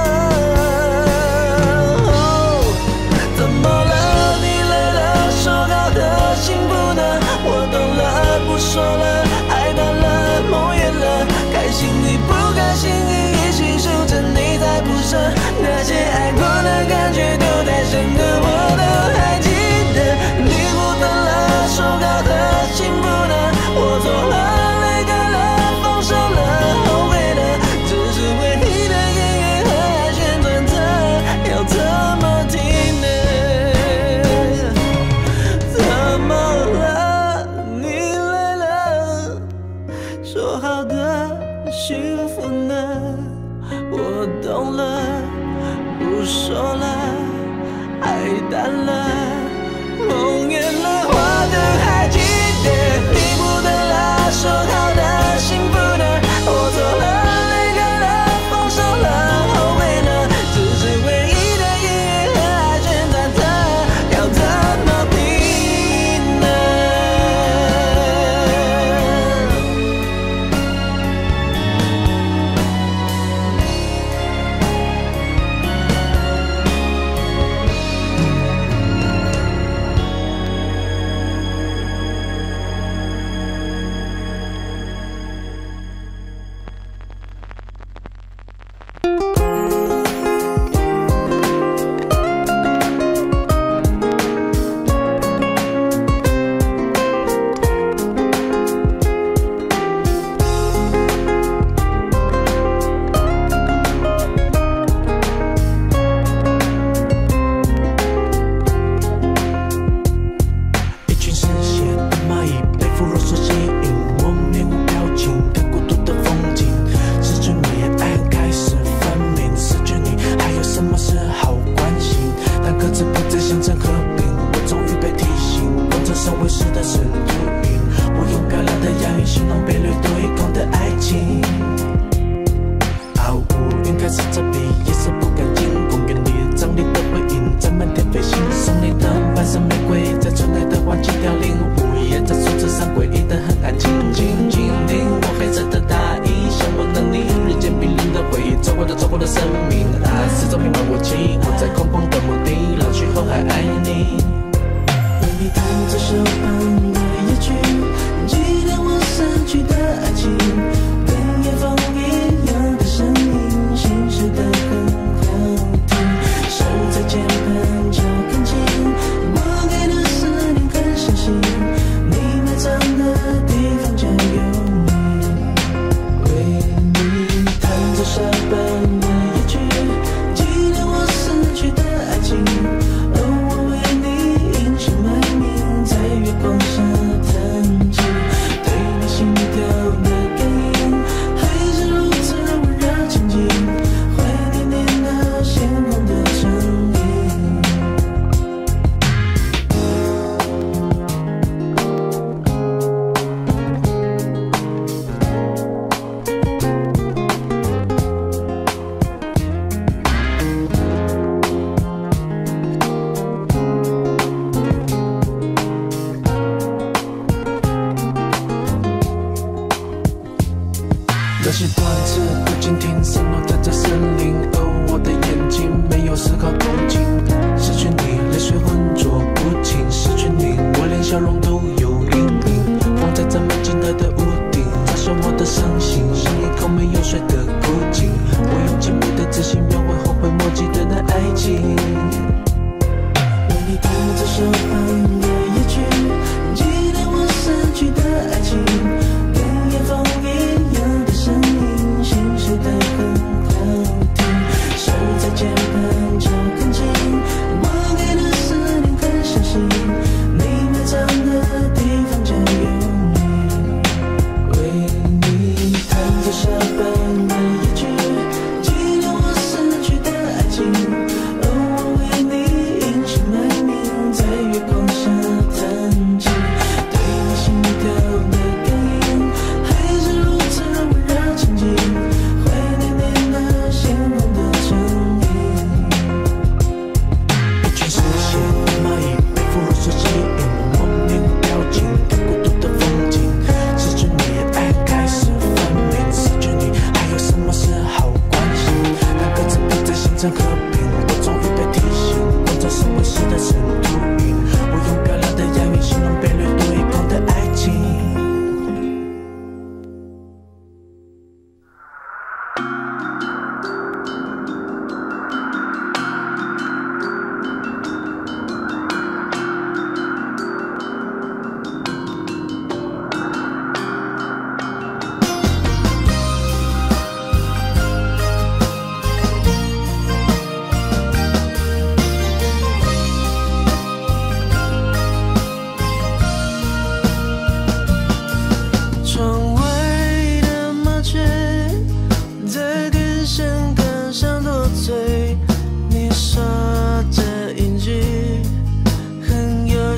哦，怎么了？你累了，说好的幸福呢？我懂了，不说了，爱淡了，梦远了，开心与不开心一起数着，你在不舍，那些爱过的感觉都太深刻，我都还记得。你不等了，说好的幸福呢？我错了，泪干了，放手了，后悔了，只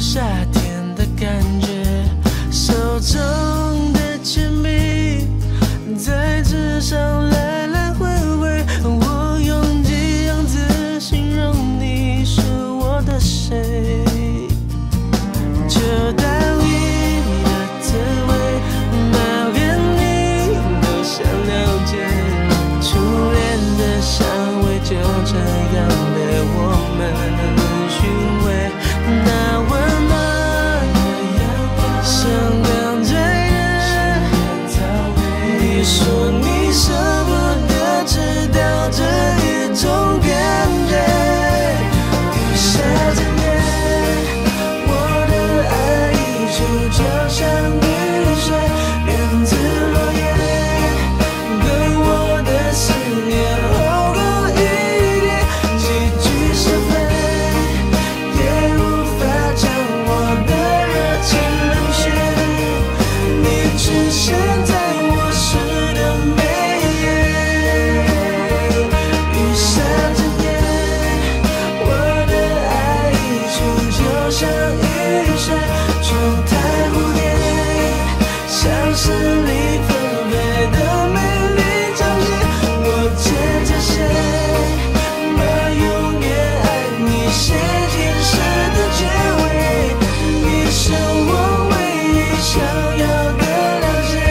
夏天的感觉，手中的铅笔在纸上来来回回，我用几样字形容你是我的谁，这道理的滋味，哪连你都想了解，初恋的香味就这样被我们寻味，那温暖像刚醉人，你说你舍不得知道这一种感觉，雨下整夜，我的爱溢出就像雨水，源自落叶，跟我的思念厚过一叠，几句是非也无法将我的热情冷却，你出现在我诗的每页，雨下整夜，我的爱溢出就像雨水，窗台蝴蝶，像是你纷飞的美丽场景，我牵着谁，把永远爱你写进诗的结尾，你是我唯一想要的了解。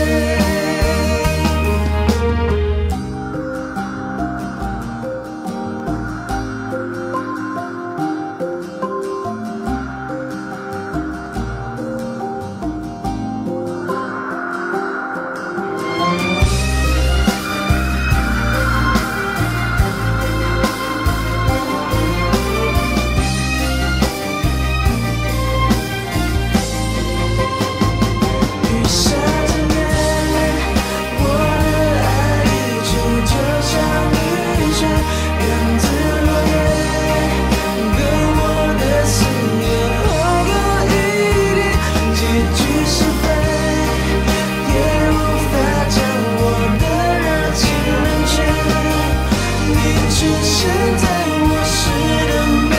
雨下整夜，我的爱溢出就像雨水，源自落叶，跟我的思念厚过一叠，几句是非也无法将我的热情冷却，你出现在我诗的每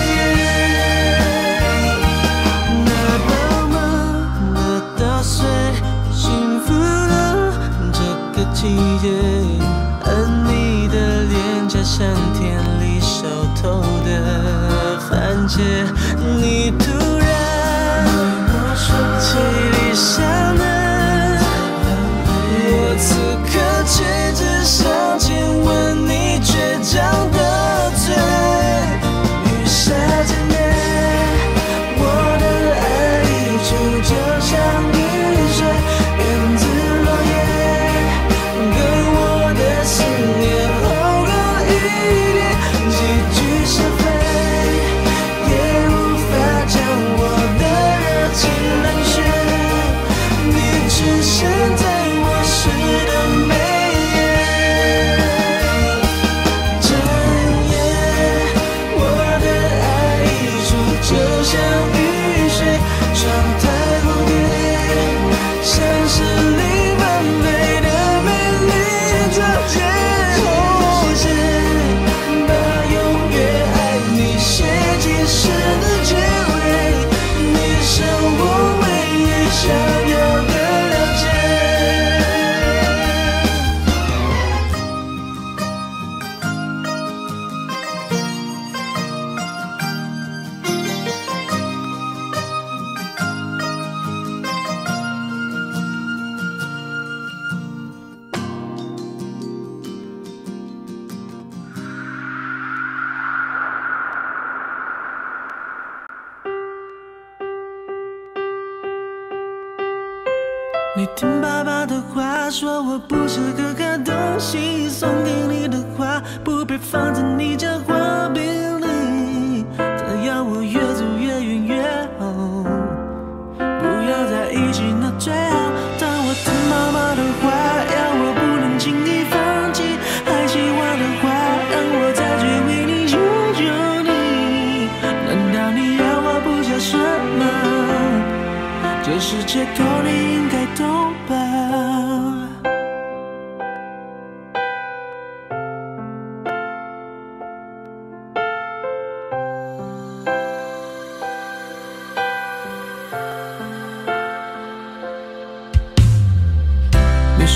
页，那饱满的稻穗，幸福的这个季节，而你的脸颊像田里熟透的番茄，你突然气力上来，我此刻却只想亲吻你倔强的嘴，雨下整夜，我的爱溢出就像雨水，源自落叶，跟我的思念厚过一叠，几句是非也无法将我的热情冷却，你出现在我诗的每页，整夜，我的爱溢出就像雨水，窗台蝴蝶，像是你纷飞的美丽照片，红线把永远爱你写进诗的结尾，你是我唯一想要的了解。你听爸爸的话，说我不是可看东西，送给你的花不配放在你家花瓶里，他要我越走越远越好，不要在一起那最好。当我听妈妈的话，要我不能轻易放弃，还希望的话让我再去为你求求你，难道你要我不讲什么？这是借口，你应该懂吧。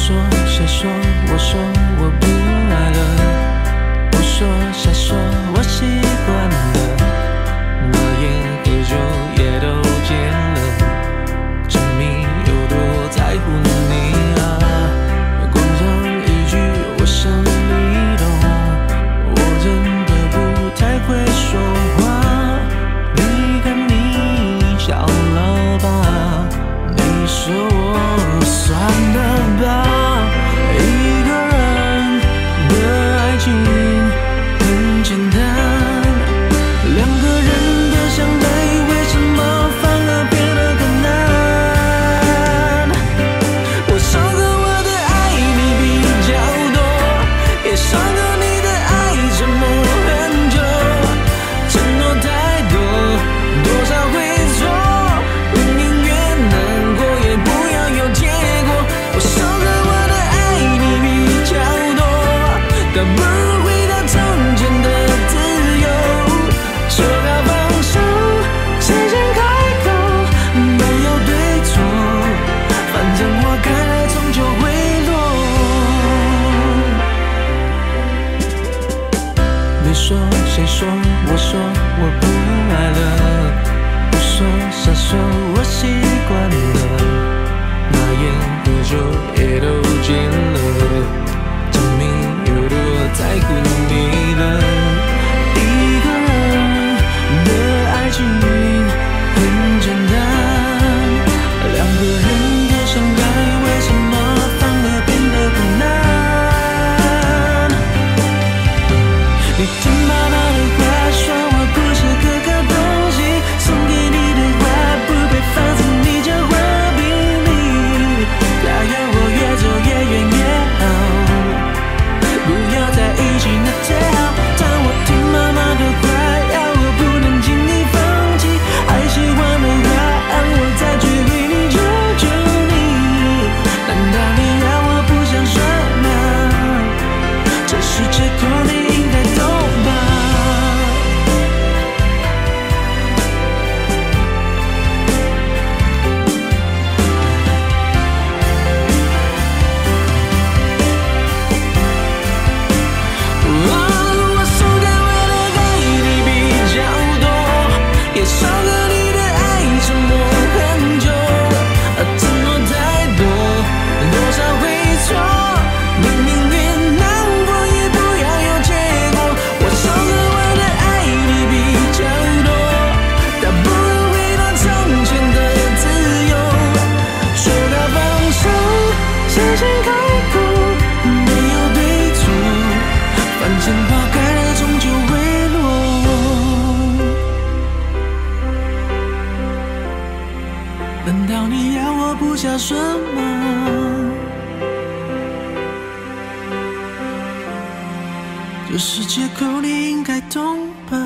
说谁说我说我不爱了，我说瞎说我习惯了，拿烟喝酒也都戒了，证明有多在乎你啊。光讲一句我想你懂，我真的不太会说话，你看你笑了吧，你说我算了吧。一个人的爱情很简单，两个人的相爱为什么反而变得更难？我伤害我的爱你比较多，也伤害你的爱沉默很久，承诺太多，多少会错，我宁愿难过也不要有结果。我伤害我的爱你比较多，但不如回到从前的自由，说好放手，谁先开口，没有对错，反正花开了终究会落。你说谁说我说我不爱了，我说瞎说我习惯了，拿烟喝酒也都戒了，证明有多在乎你了。一个人的爱情很简单，两个人的相爱为什么反而变得更难？你听妈妈的话，说我不是可靠东西，送给你的话不被放在你家花瓶里，他要我越走越远越好，不要在一起那最好。但我听妈妈的话，要我不能轻易放弃，爱喜欢的话让我再去为你求求你，难道你让我不想说吗？这是借口，你应该懂吧。我送给我的爱你比较多，也伤害你的爱沉默很久，承诺太多，多少会错，你宁愿难过也不要有结果。我伤害我的爱你比较多，但不如回到从前的自由，说到放手，谁先开口，没有对错，反正花开了终究会落。难道你要我不孝顺吗？这是借口，你应该懂吧。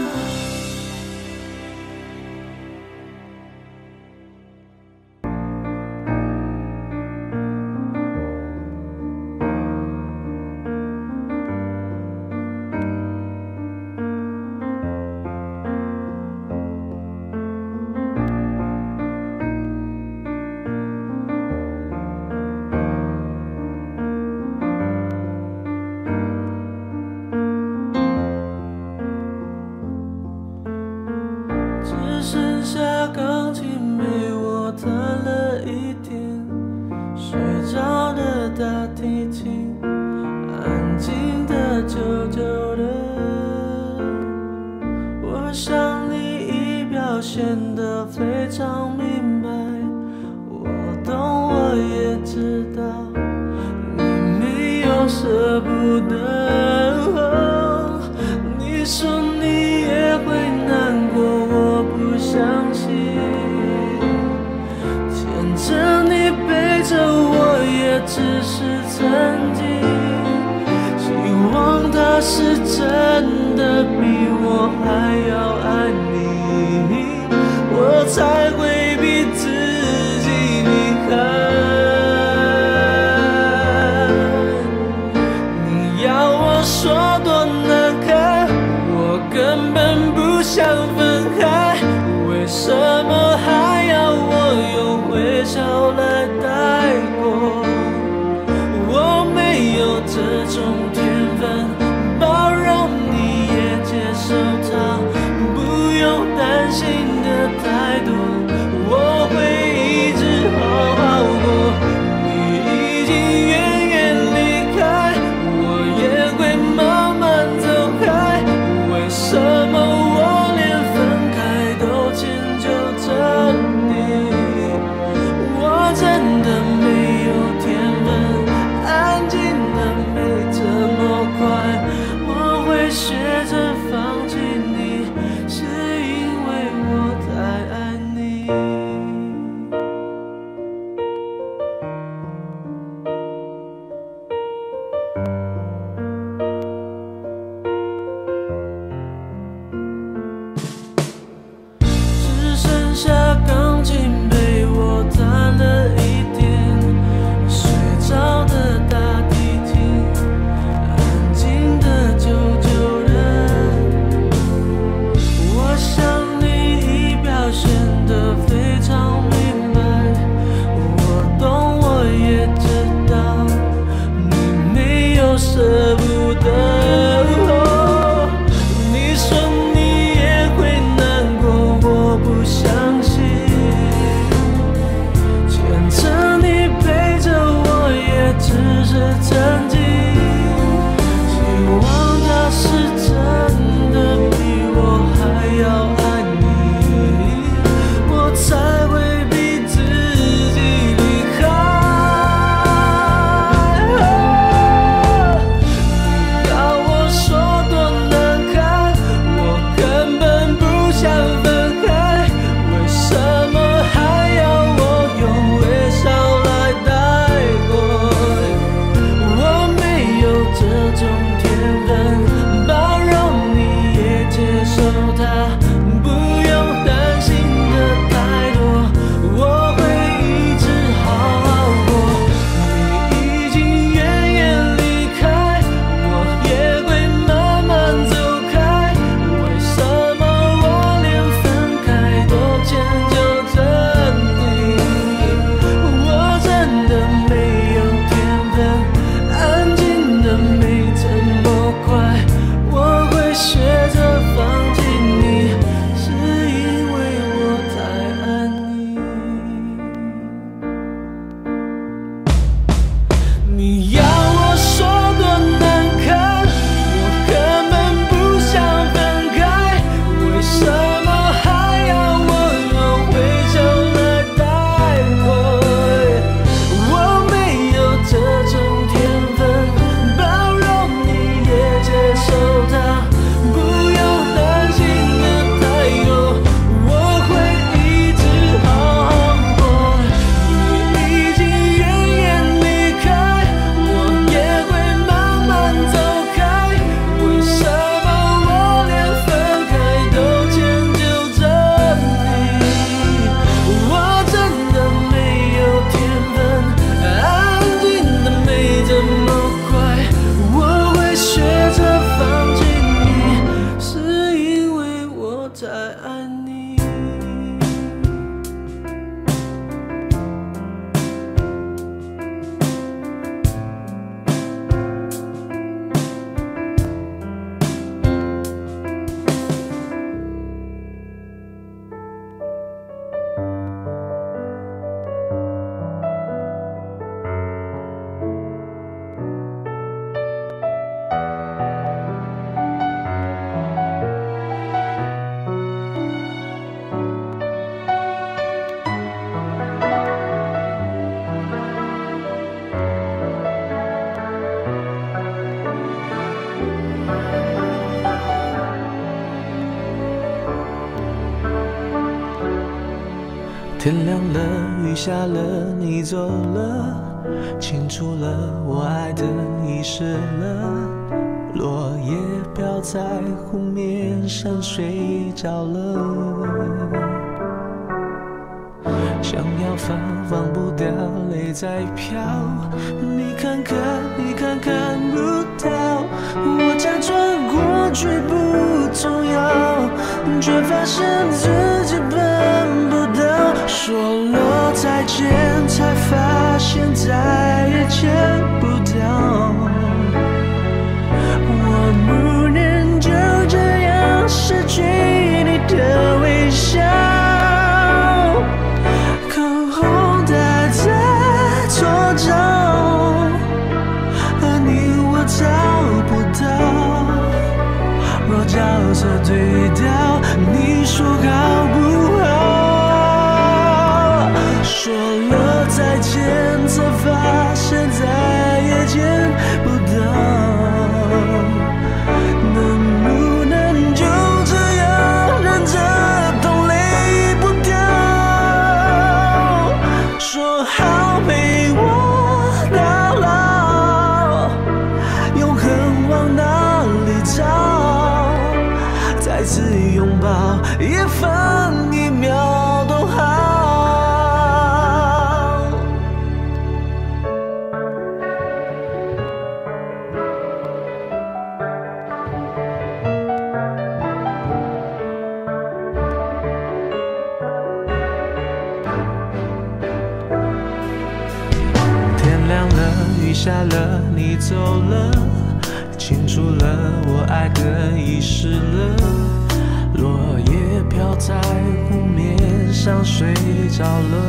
只剩下钢琴陪我弹了一天，睡着的大提琴，安静的久久的。我想你已表现得非常明白，我懂我也知道，你没有舍不得。你说你也会难过，我不相信，牵着你背着我也只是曾经，希望他是真的比我还要爱你，我才会比自己厉害。你要我说多难看，我根本不想分开，为什么天亮了，雨下了，你走了，清楚了，我爱的遗失了。落叶飘在湖面上，睡着了。想要放，放不掉，泪在飘。你看看，你看看不到。我假装过去不重要，却发现自己办不到。说了再见，才发现再也见不到。我不能就这样失去你的微笑。口红戴在左脚，而你我找不到。若角色对调，你说好不好？说了再见，才发现再也见不到。能不能就这样忍着痛泪不掉？说好陪我到老，永恒往哪里找？再次拥抱，一分一秒都好。天亮了，雨下了，你走了，清楚了，我爱的遗失了。落叶飘在湖面上，睡着了。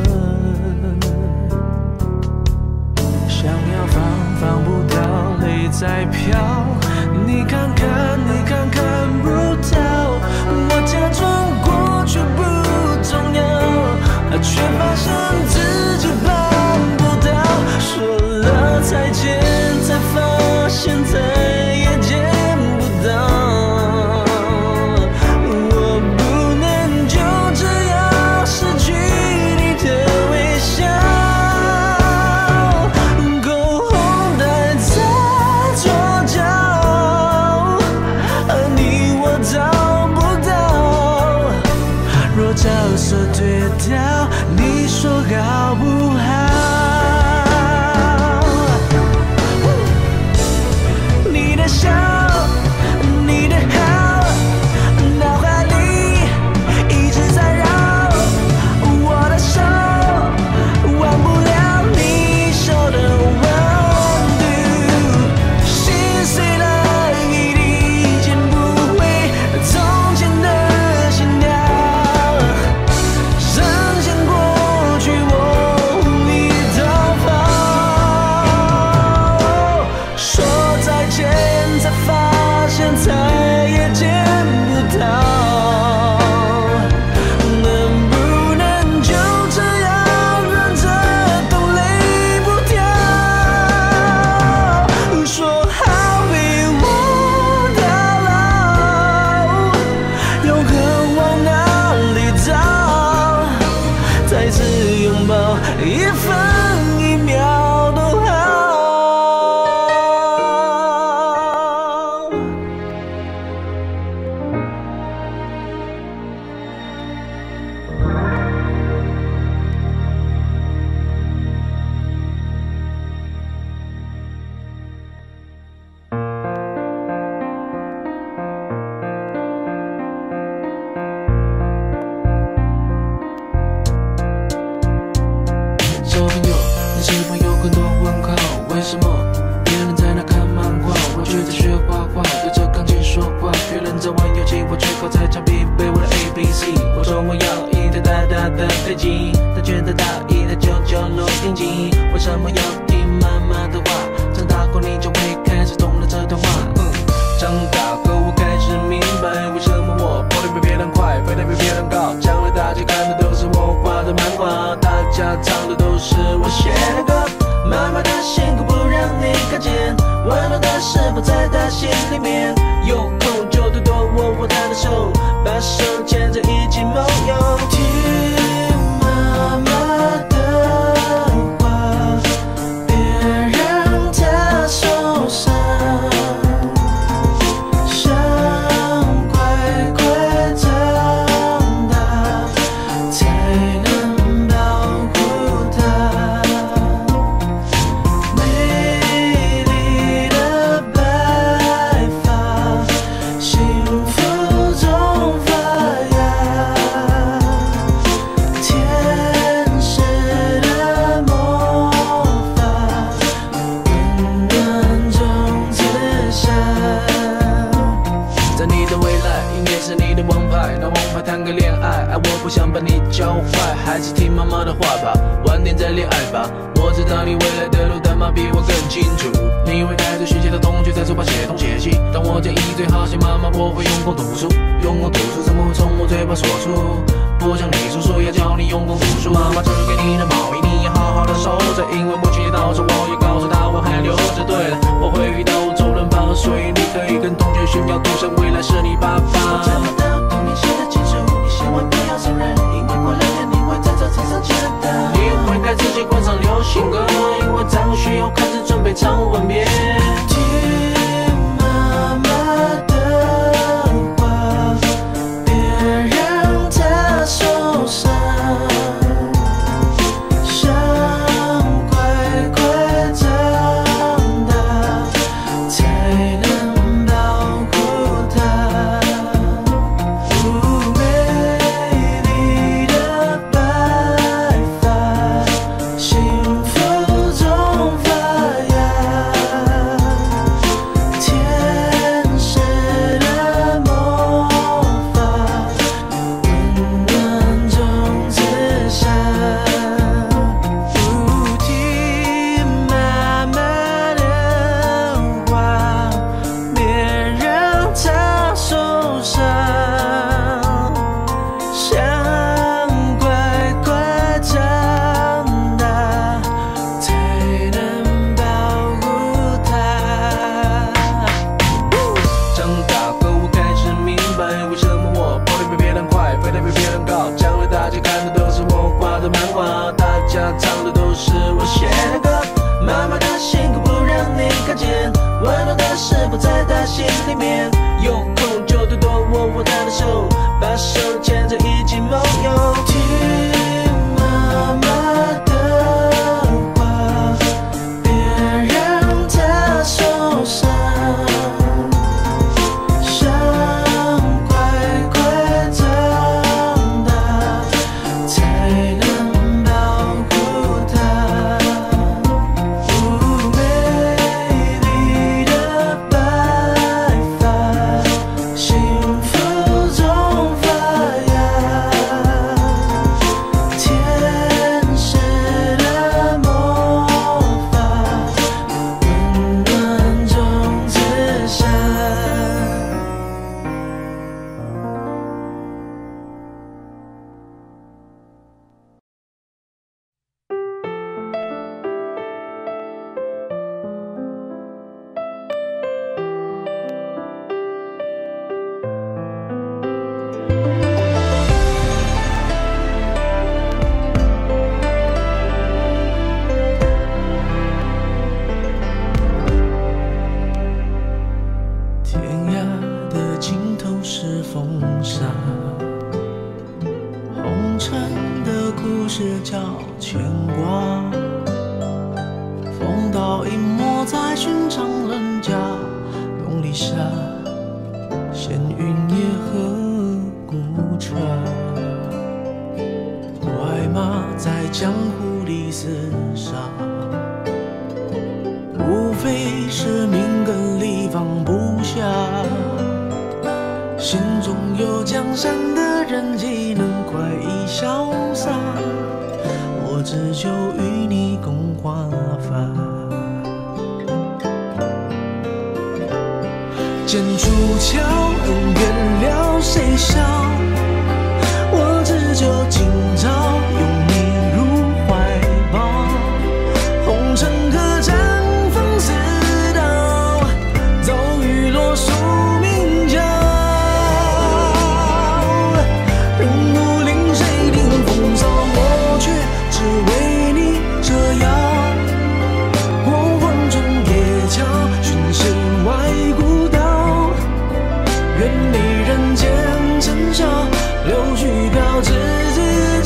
想要放，放不掉，泪在飘。你看看，你看看不到。我假装过去不重要，却发现自己办不到。说了再见，才发现再也见不到。我不能就这样失去你的微笑。口红戴在左脚，而你我找不到。若角色对调，你说好不好？笑，你的好，脑海里一直在绕。我的手忘不了你说的 won't do。心碎了，一定捡不回从前的心跳。深陷过去，我无力逃跑。说再见，才发现再也见不到。能不能就这样忍着痛泪不掉？说好陪我到老，永恒往哪里找？再次拥抱，一分一秒都好。小朋友，你是否有很多问号？为什么别人在那看漫画，我却在学画画，对着钢琴说话？别人在玩游戏，我却靠在墙壁背我的 A B C。我说我要一台大大的飞机，他觉得大一台九九洛定机。为什么要听妈妈的话？长大后你就会开始懂了这段话。嗯，长大后我开始明白，为什么我跑得比别人快，飞得比别人高。将来大家看的都是我画的漫画，大家唱的都是我写的歌。妈妈的辛苦不让你看见，温暖的是否在她心里面？有空就多多握握她的手，把手牵着一起梦游。天马还是听妈妈的话吧，晚点再恋爱吧。我知道你未来的路，但妈比我更清楚。你会带着学姐的同学在书包写东写西，但我建议最好写妈妈，我会用功读书。用功读书怎么会从我嘴巴说出？不像你叔叔要教你用功读书。妈妈织给你的毛衣，你要好好的收着，因为母亲节到时我也告诉她我还留着。对了，我会遇到周润发，所以你可以跟同学炫耀，赌神未来是你爸爸。 我看不到童年写的情书，你千万不要承认，因为过两天你会在这场上见到。 你会带自己观赏流行歌，因为张学友开始准备唱吻别。 听妈妈的话，别让她受伤，想乖乖长大，才能保护她。美丽的白发，幸福中发芽，天使的魔法，温暖中自杀。不听妈妈的话，别让她受伤，想乖乖长大，才能保护她。 长大后我开始明白，为什么我跑得比别人快，飞得比别人高。将来大家看的都是我画的漫画，大家唱的都是我写的歌。 妈妈的辛苦不让你看见，温暖的事不在她心里面。 有空就多多握握她的手，把手牵着一起梦游。 听妈妈的话，别让她受伤，想乖乖长大，才能保护她。美丽的白发，幸福中发芽，天使的魔法，温暖中自杀。天涯的尽头是风沙，红尘的故事叫牵挂。风刀隐没在寻常人家，东篱下，闲云野鹤孤茶。快马在江湖里厮杀，无非是命根里放不下。心中有江山的人，岂能快意潇洒？我只求与你共华发。剑出鞘，恩怨了，谁笑？我只求今朝拥你入怀抱。红尘客栈风似刀，骤雨落宿命角。人无令谁定风骚，我却只为你折腰。过荒村野桥，寻世外古道。愿你人间尘嚣，柳絮飘至自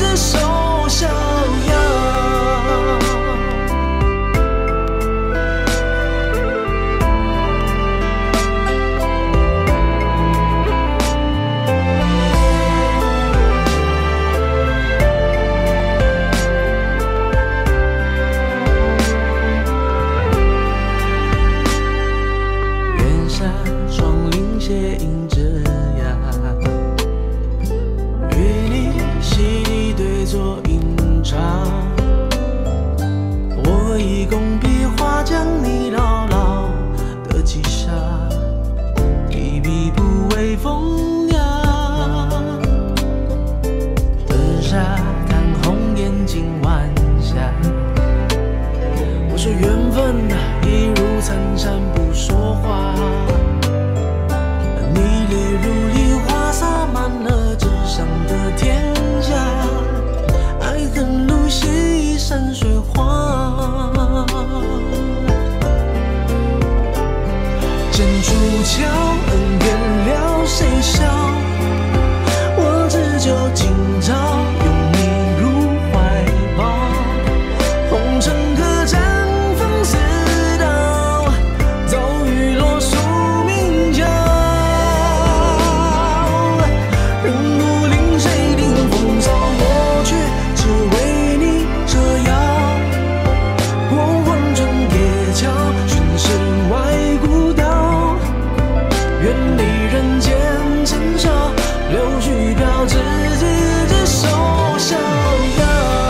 长。我以工笔画将你牢牢的记下，提笔不畏风雅。灯下看红颜尽晚霞，我说缘分啊，一如参禅不说话。你泪如梨花洒满了纸上的天下，爱恨路细山水画。剑出鞘，恩怨了，谁笑？我只求今朝拥你入怀抱，红尘客栈风似刀，骤雨落宿命角。人无令谁定风骚，我却只为你折腰。过黄泉野桥，寻世外古道，远离人间尘嚣，柳絮飘至自知手逍遥。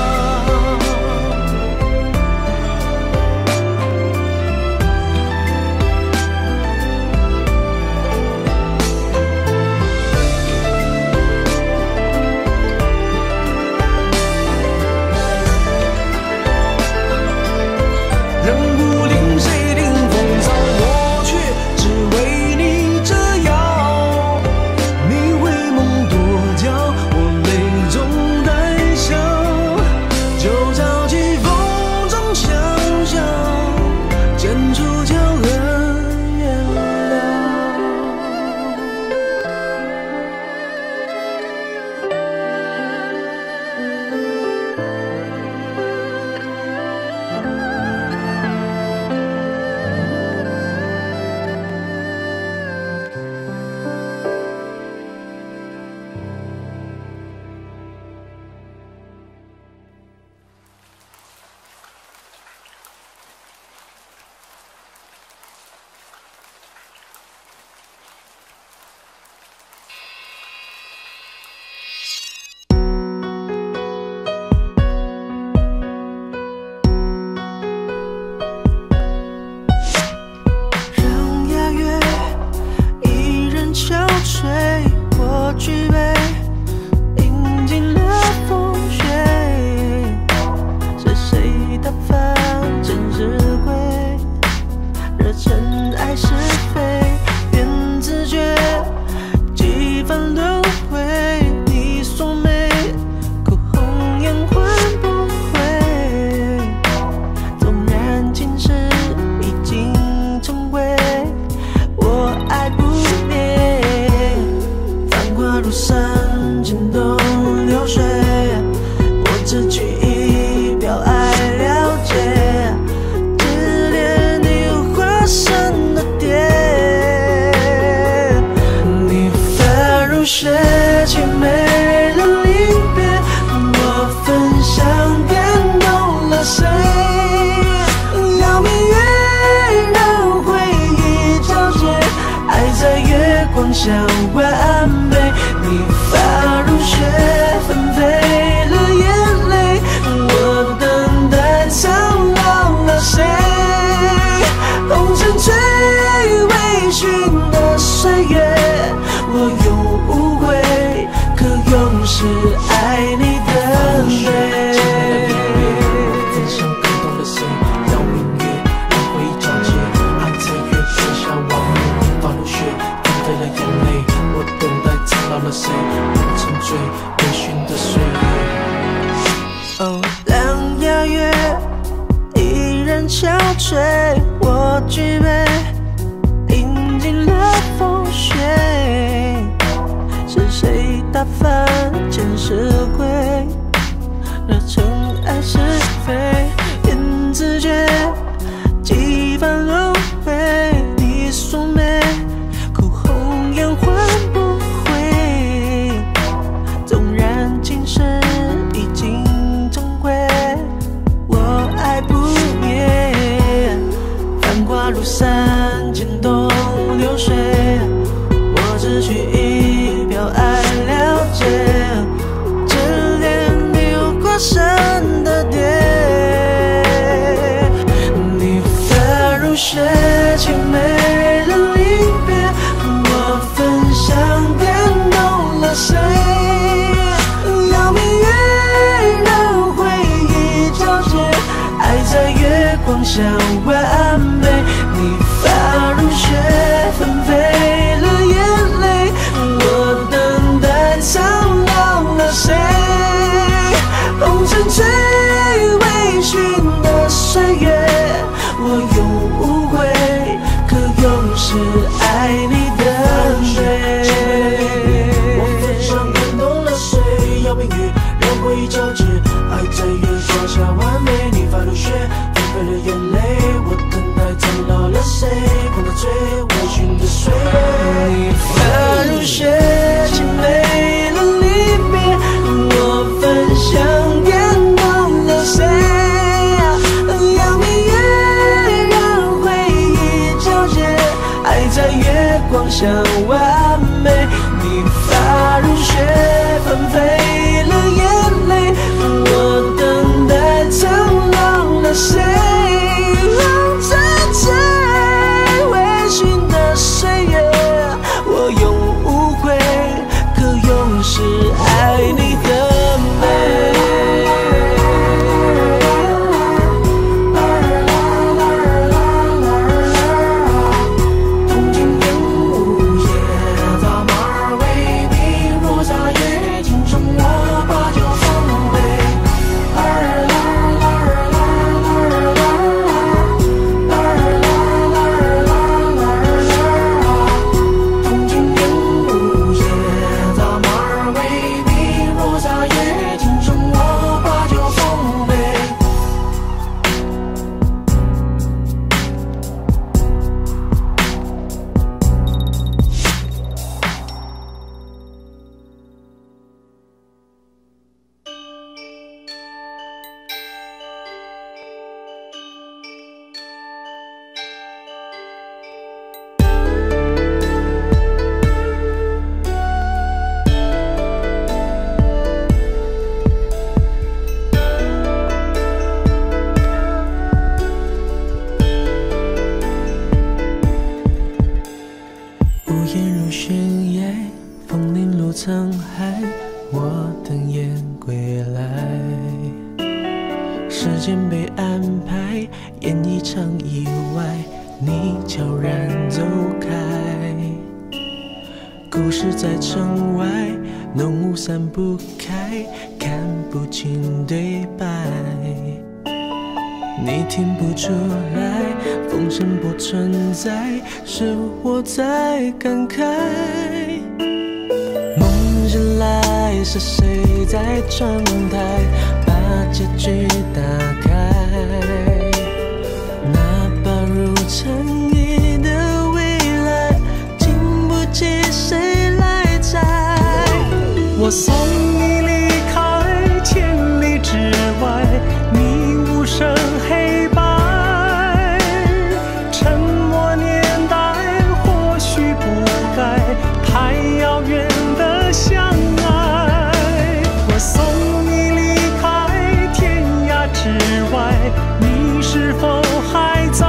人无令谁定风骚，我却只为你折腰。你回梦多娇，我泪中带笑，就照起风中笑笑，剑出鞘恩怨了。让雅乐一人憔悴，我举杯饮尽了风雪。是谁打翻真是鬼？惹尘埃是非，愿自觉几番轮回。你锁眉，口红颜换不回。纵然今世已经成规，我爱不灭。繁华如山，惊动流水，我只取一瓢爱了解。只恋你化身的蝶，你发如雪，凄美的离别，我分享感动了谁？邀明月，让回忆交接，爱在月光下完美。你发如雪，纷飞了眼泪，我等待苍老了谁？红尘醉微醺的岁月，我永无悔，可永是爱你的美。分享感动了谁？邀明月，让回忆交接，爱在月光下完美。发如雪，纷飞了眼泪，我等待苍老了谁？红尘醉微醺的岁月。哦，让雅乐一人憔悴，我举杯饮尽了风雪。是谁打翻前世鬼？惹尘埃是非，愿自觉几番轮回。你锁眉，口红颜换不回。纵然今世已经成规，我爱不灭。繁华如山，牵动流水，我只取一瓢爱了解。只恋真的蝶。你发如雪，却没人离别。我分享感动了谁？邀明月让回忆交接，爱在月光下完美。你发如雪，纷飞了眼泪。我等待苍老了谁？红尘最微醺的岁月，我永无悔，可永是爱你的美。我分享感动了谁？邀明月让回忆交织，爱在月光下完美。你发如雪，纷飞了眼泪。我等待苍老了谁？红尘最微醺的岁月，你发如雪，却没了离别。我分享感动了谁？邀明月让回忆交接，爱在月光下完美。你发如雪，纷飞了眼泪。我等待苍老了谁？红尘最微醺的岁月，我永无悔，可永是爱你的美。东京烟雾夜，大马儿为你落下夜尽生我把酒奉陪。东京烟雾夜，大马儿为你落下夜尽生我把酒奉陪。无言如悬崖，风铃落沧海，我等雁归来。时间被安排，演一场意外，你悄然走开。故事在城外，浓雾散不开，看不清对白。你听不出来，风声不存在，是我在感慨。梦醒来，是谁在窗台把结局打开？那把如尘埃的未来，经不起谁来摘。我送你离开千里之外，你无声黑白，沉默年代或许不该太遥远的相爱。我送你离开天涯之外，你是否还在？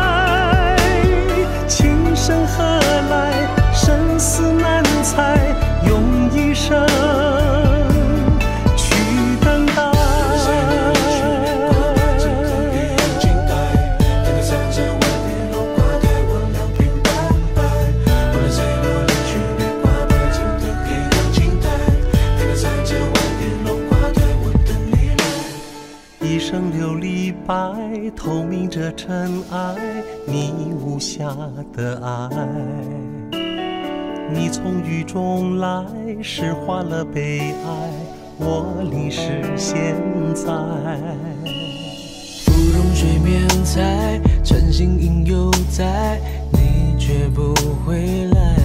情深何来，生死难猜，用一生去等待。一生琉璃白，透明着尘埃，你无瑕的爱。你从雨中来，诗化了悲哀，我淋湿现在。芙蓉水面采，晨星影犹在，你却不回来。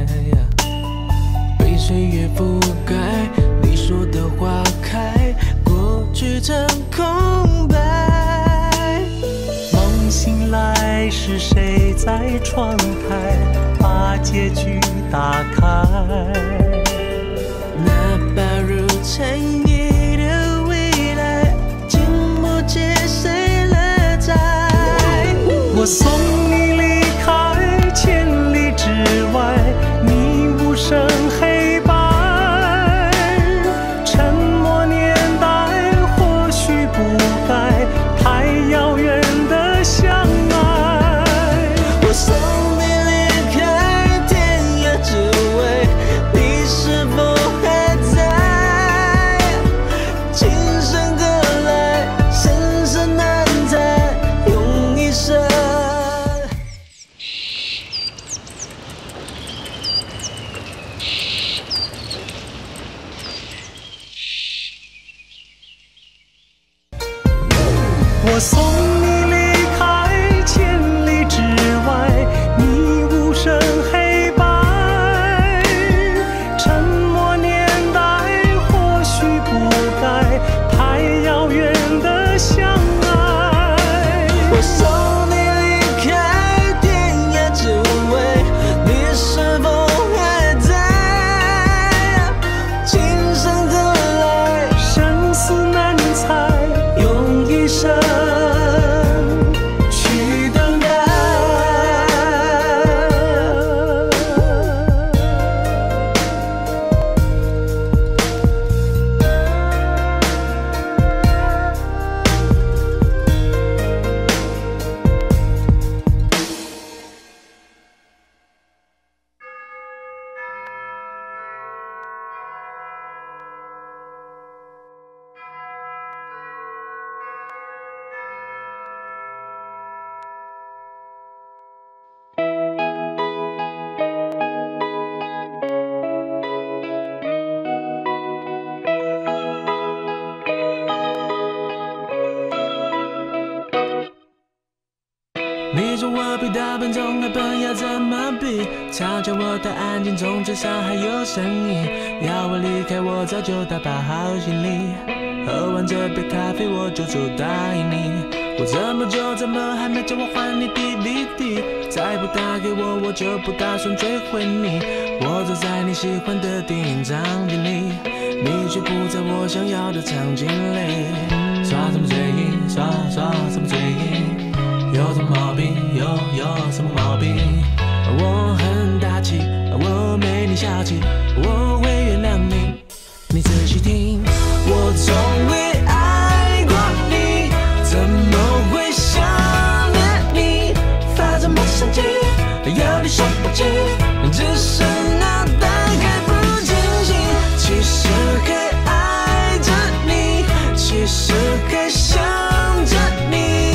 被岁月覆盖，你说的花开，过去成空白。梦醒来，是谁在窗台把结局打开？那把如尘埃的未来， 我送你离开千里之外，你无声黑白，沉默年代或许不该太遥远的相爱。我送你离开天涯之外，你是否还在？今生可来，生生难猜，用一生。我送你离开千里之外，你无声黑白，沉默年代或许不该太遥远的相爱。我送你离开天涯之外，你是否还在？今生可来，生死难猜，用一生去等待。你说我比他笨重，那笨要怎么比？嘲笑我太安静，中至少还有声音。要我离开，我早就打包好行李。喝完这杯咖啡，我就就答应你。过这么久，怎么还没叫我还你 D V D？ 再不打给我，我就不打算追回你。我走在你喜欢的电影场景里，你却不在我想要的场景里。耍什么嘴硬，耍耍什么嘴硬？有什么毛病？有有什么毛病？我很大气，我没你小气，我会原谅你。你仔细听，我从未爱过你，怎么会想念你？发着陌生机，有点说不清，只是脑袋还不清醒。其实还爱着你，其实还想着你。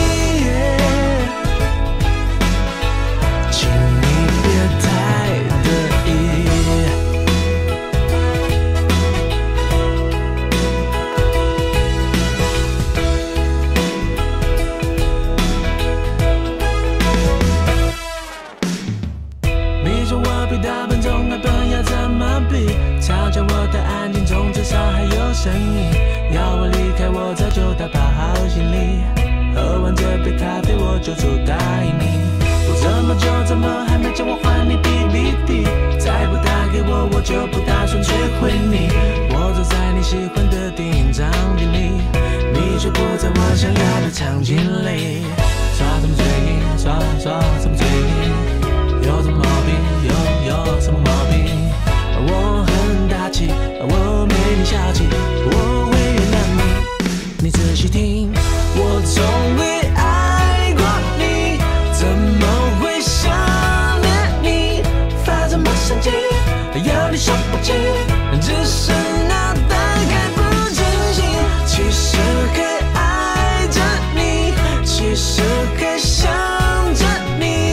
嘲笑我太安静，中至少还有声音。要我离开，我早就打包好行李。喝完这杯咖啡，我就就答应你。过这么久，怎么还没叫我还你 D V D？ 再不打给我，我就不打算追回你。我走在你喜欢的电影场景里，你却不在我想要的场景里。耍什么嘴硬，耍耍什么嘴硬？有什么毛病？有有什么毛病？我很大气，我没你小气，我会原谅你。你仔细听，我从未爱过你，怎么会想念你？发着陌生机，有点说不清，只是脑袋还不清醒。其实还爱着你，其实还想着你。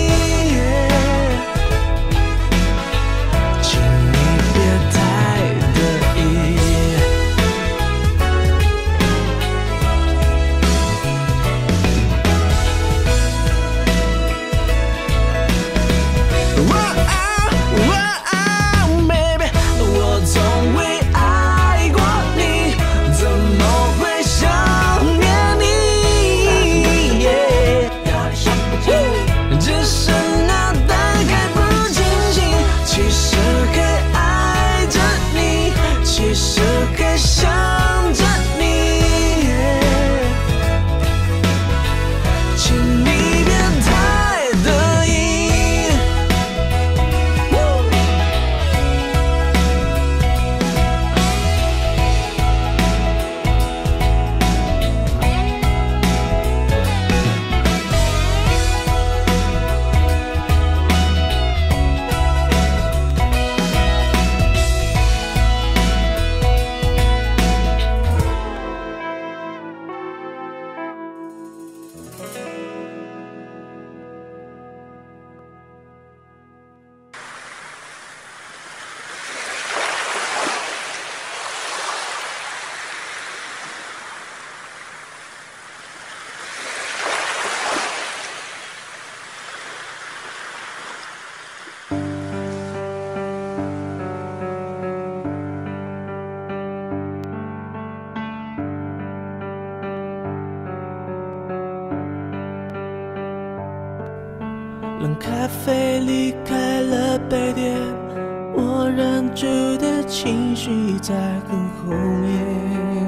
冷咖啡离开了杯垫，我忍住的情绪在很后面。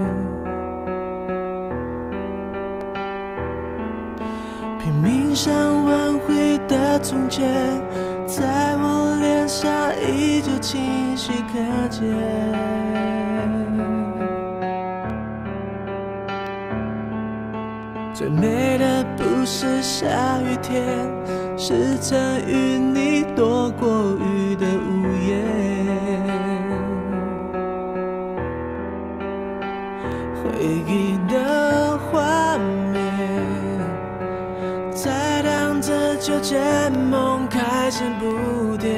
拼命想挽回的从前，在我脸上依旧清晰可见。最美的不是下雨天，是曾与你躲过雨的午夜。回忆的画面在荡着秋千，梦开始不跌。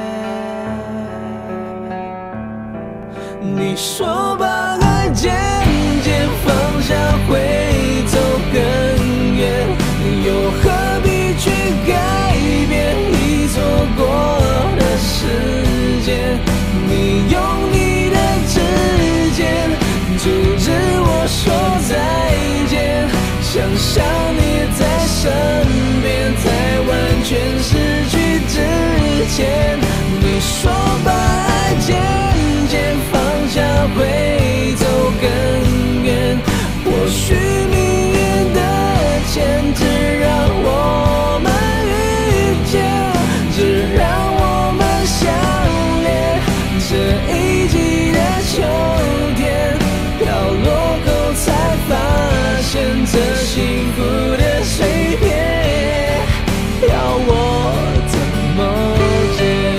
你说把爱渐渐放下会走更远，又何必去改变已错过的时间？你用你的指尖阻止我说再见，想象你在身边，在完全失去之前。你说把爱渐渐放下会走更远，或许命运的牵制让我们遇见，只让我们相恋。这一季的秋天飘落后才发现，这幸福的碎片要我怎么接？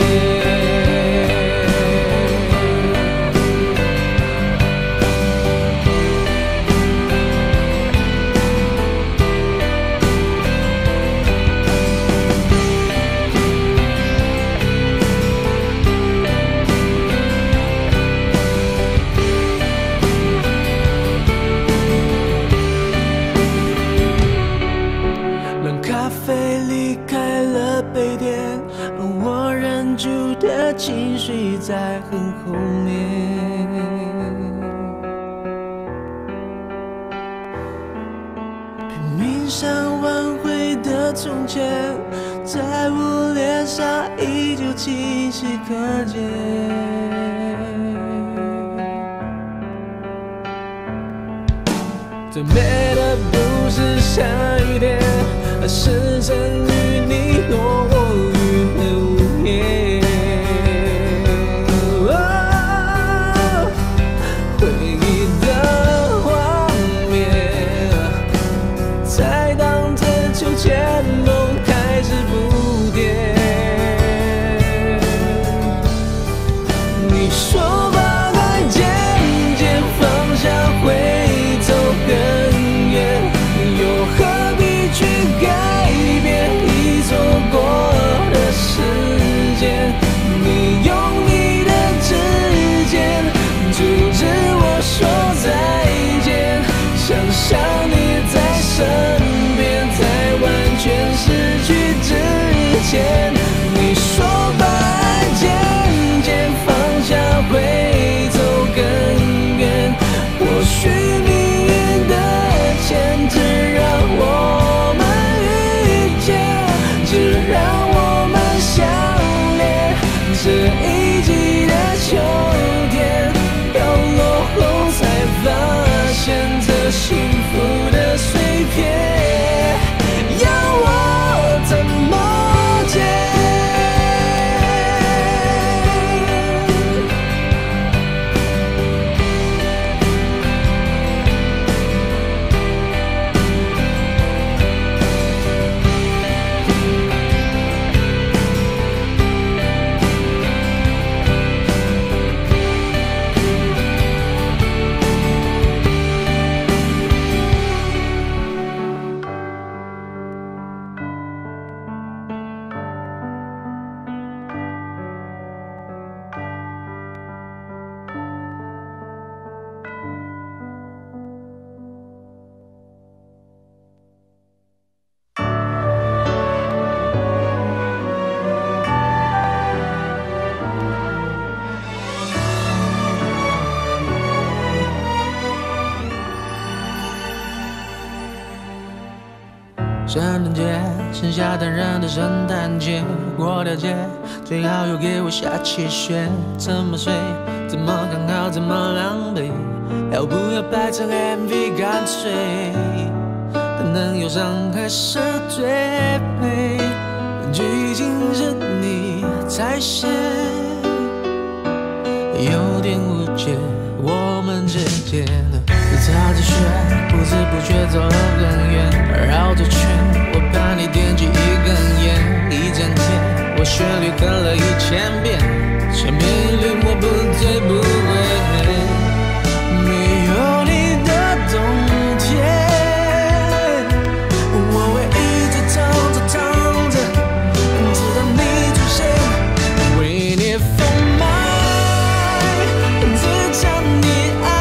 情绪在很后面，拼命想挽回的从前，在我脸上依旧清晰可见。最美的不是下雨天，而是曾与你躲过雨的午夜。梦开始不跌，你说把爱渐渐放下会走更远，又何必去改变已错过圣诞节，剩下淡然的圣诞节，过条街，最好又给我下起雪。怎么睡？怎么刚好？怎么狼狈？要不要拍成 M V？ 干脆，但能有伤还是最美。剧情是你才写，有点误解我们之间。擦着雪，不知不觉走了很远，绕着圈，我怕你点起一根烟。一整天，我旋律哼了一千遍，却没律我不醉不归。没有你的冬天，我会一直唱着唱着，直到你出现。为你疯卖，只想你爱。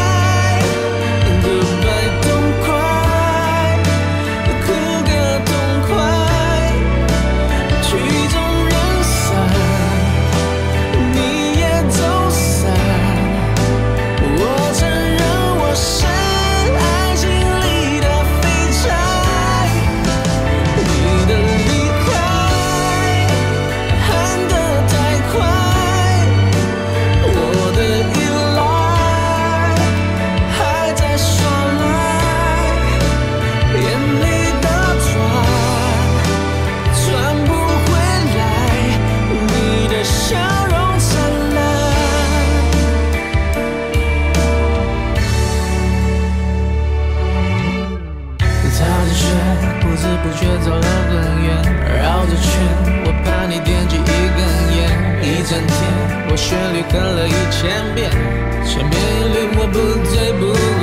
我旋律哼了一千遍，却没律我不醉不归。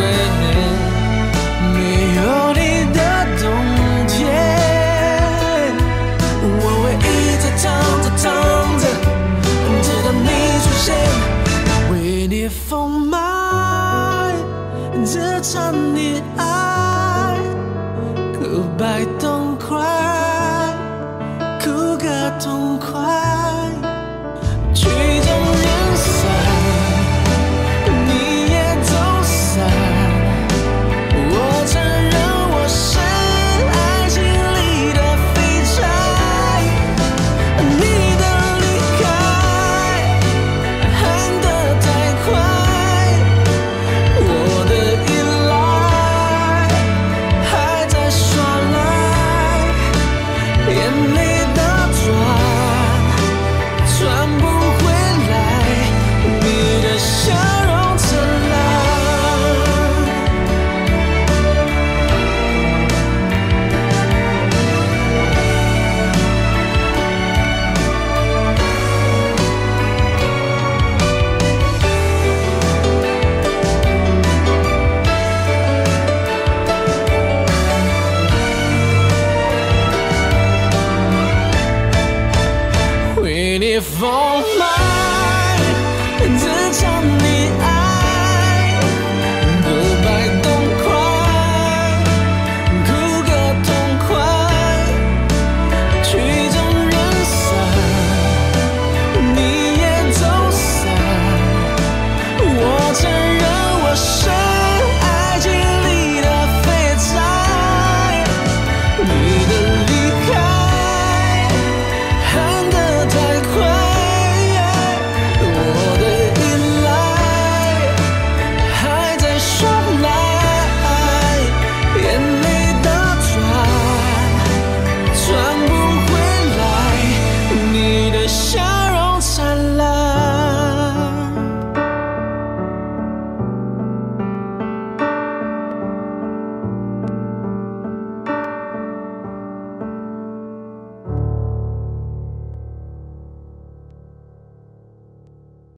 没有你的冬天，我会一直唱着唱着，直到你出现。为你疯卖，只唱你爱，可白头。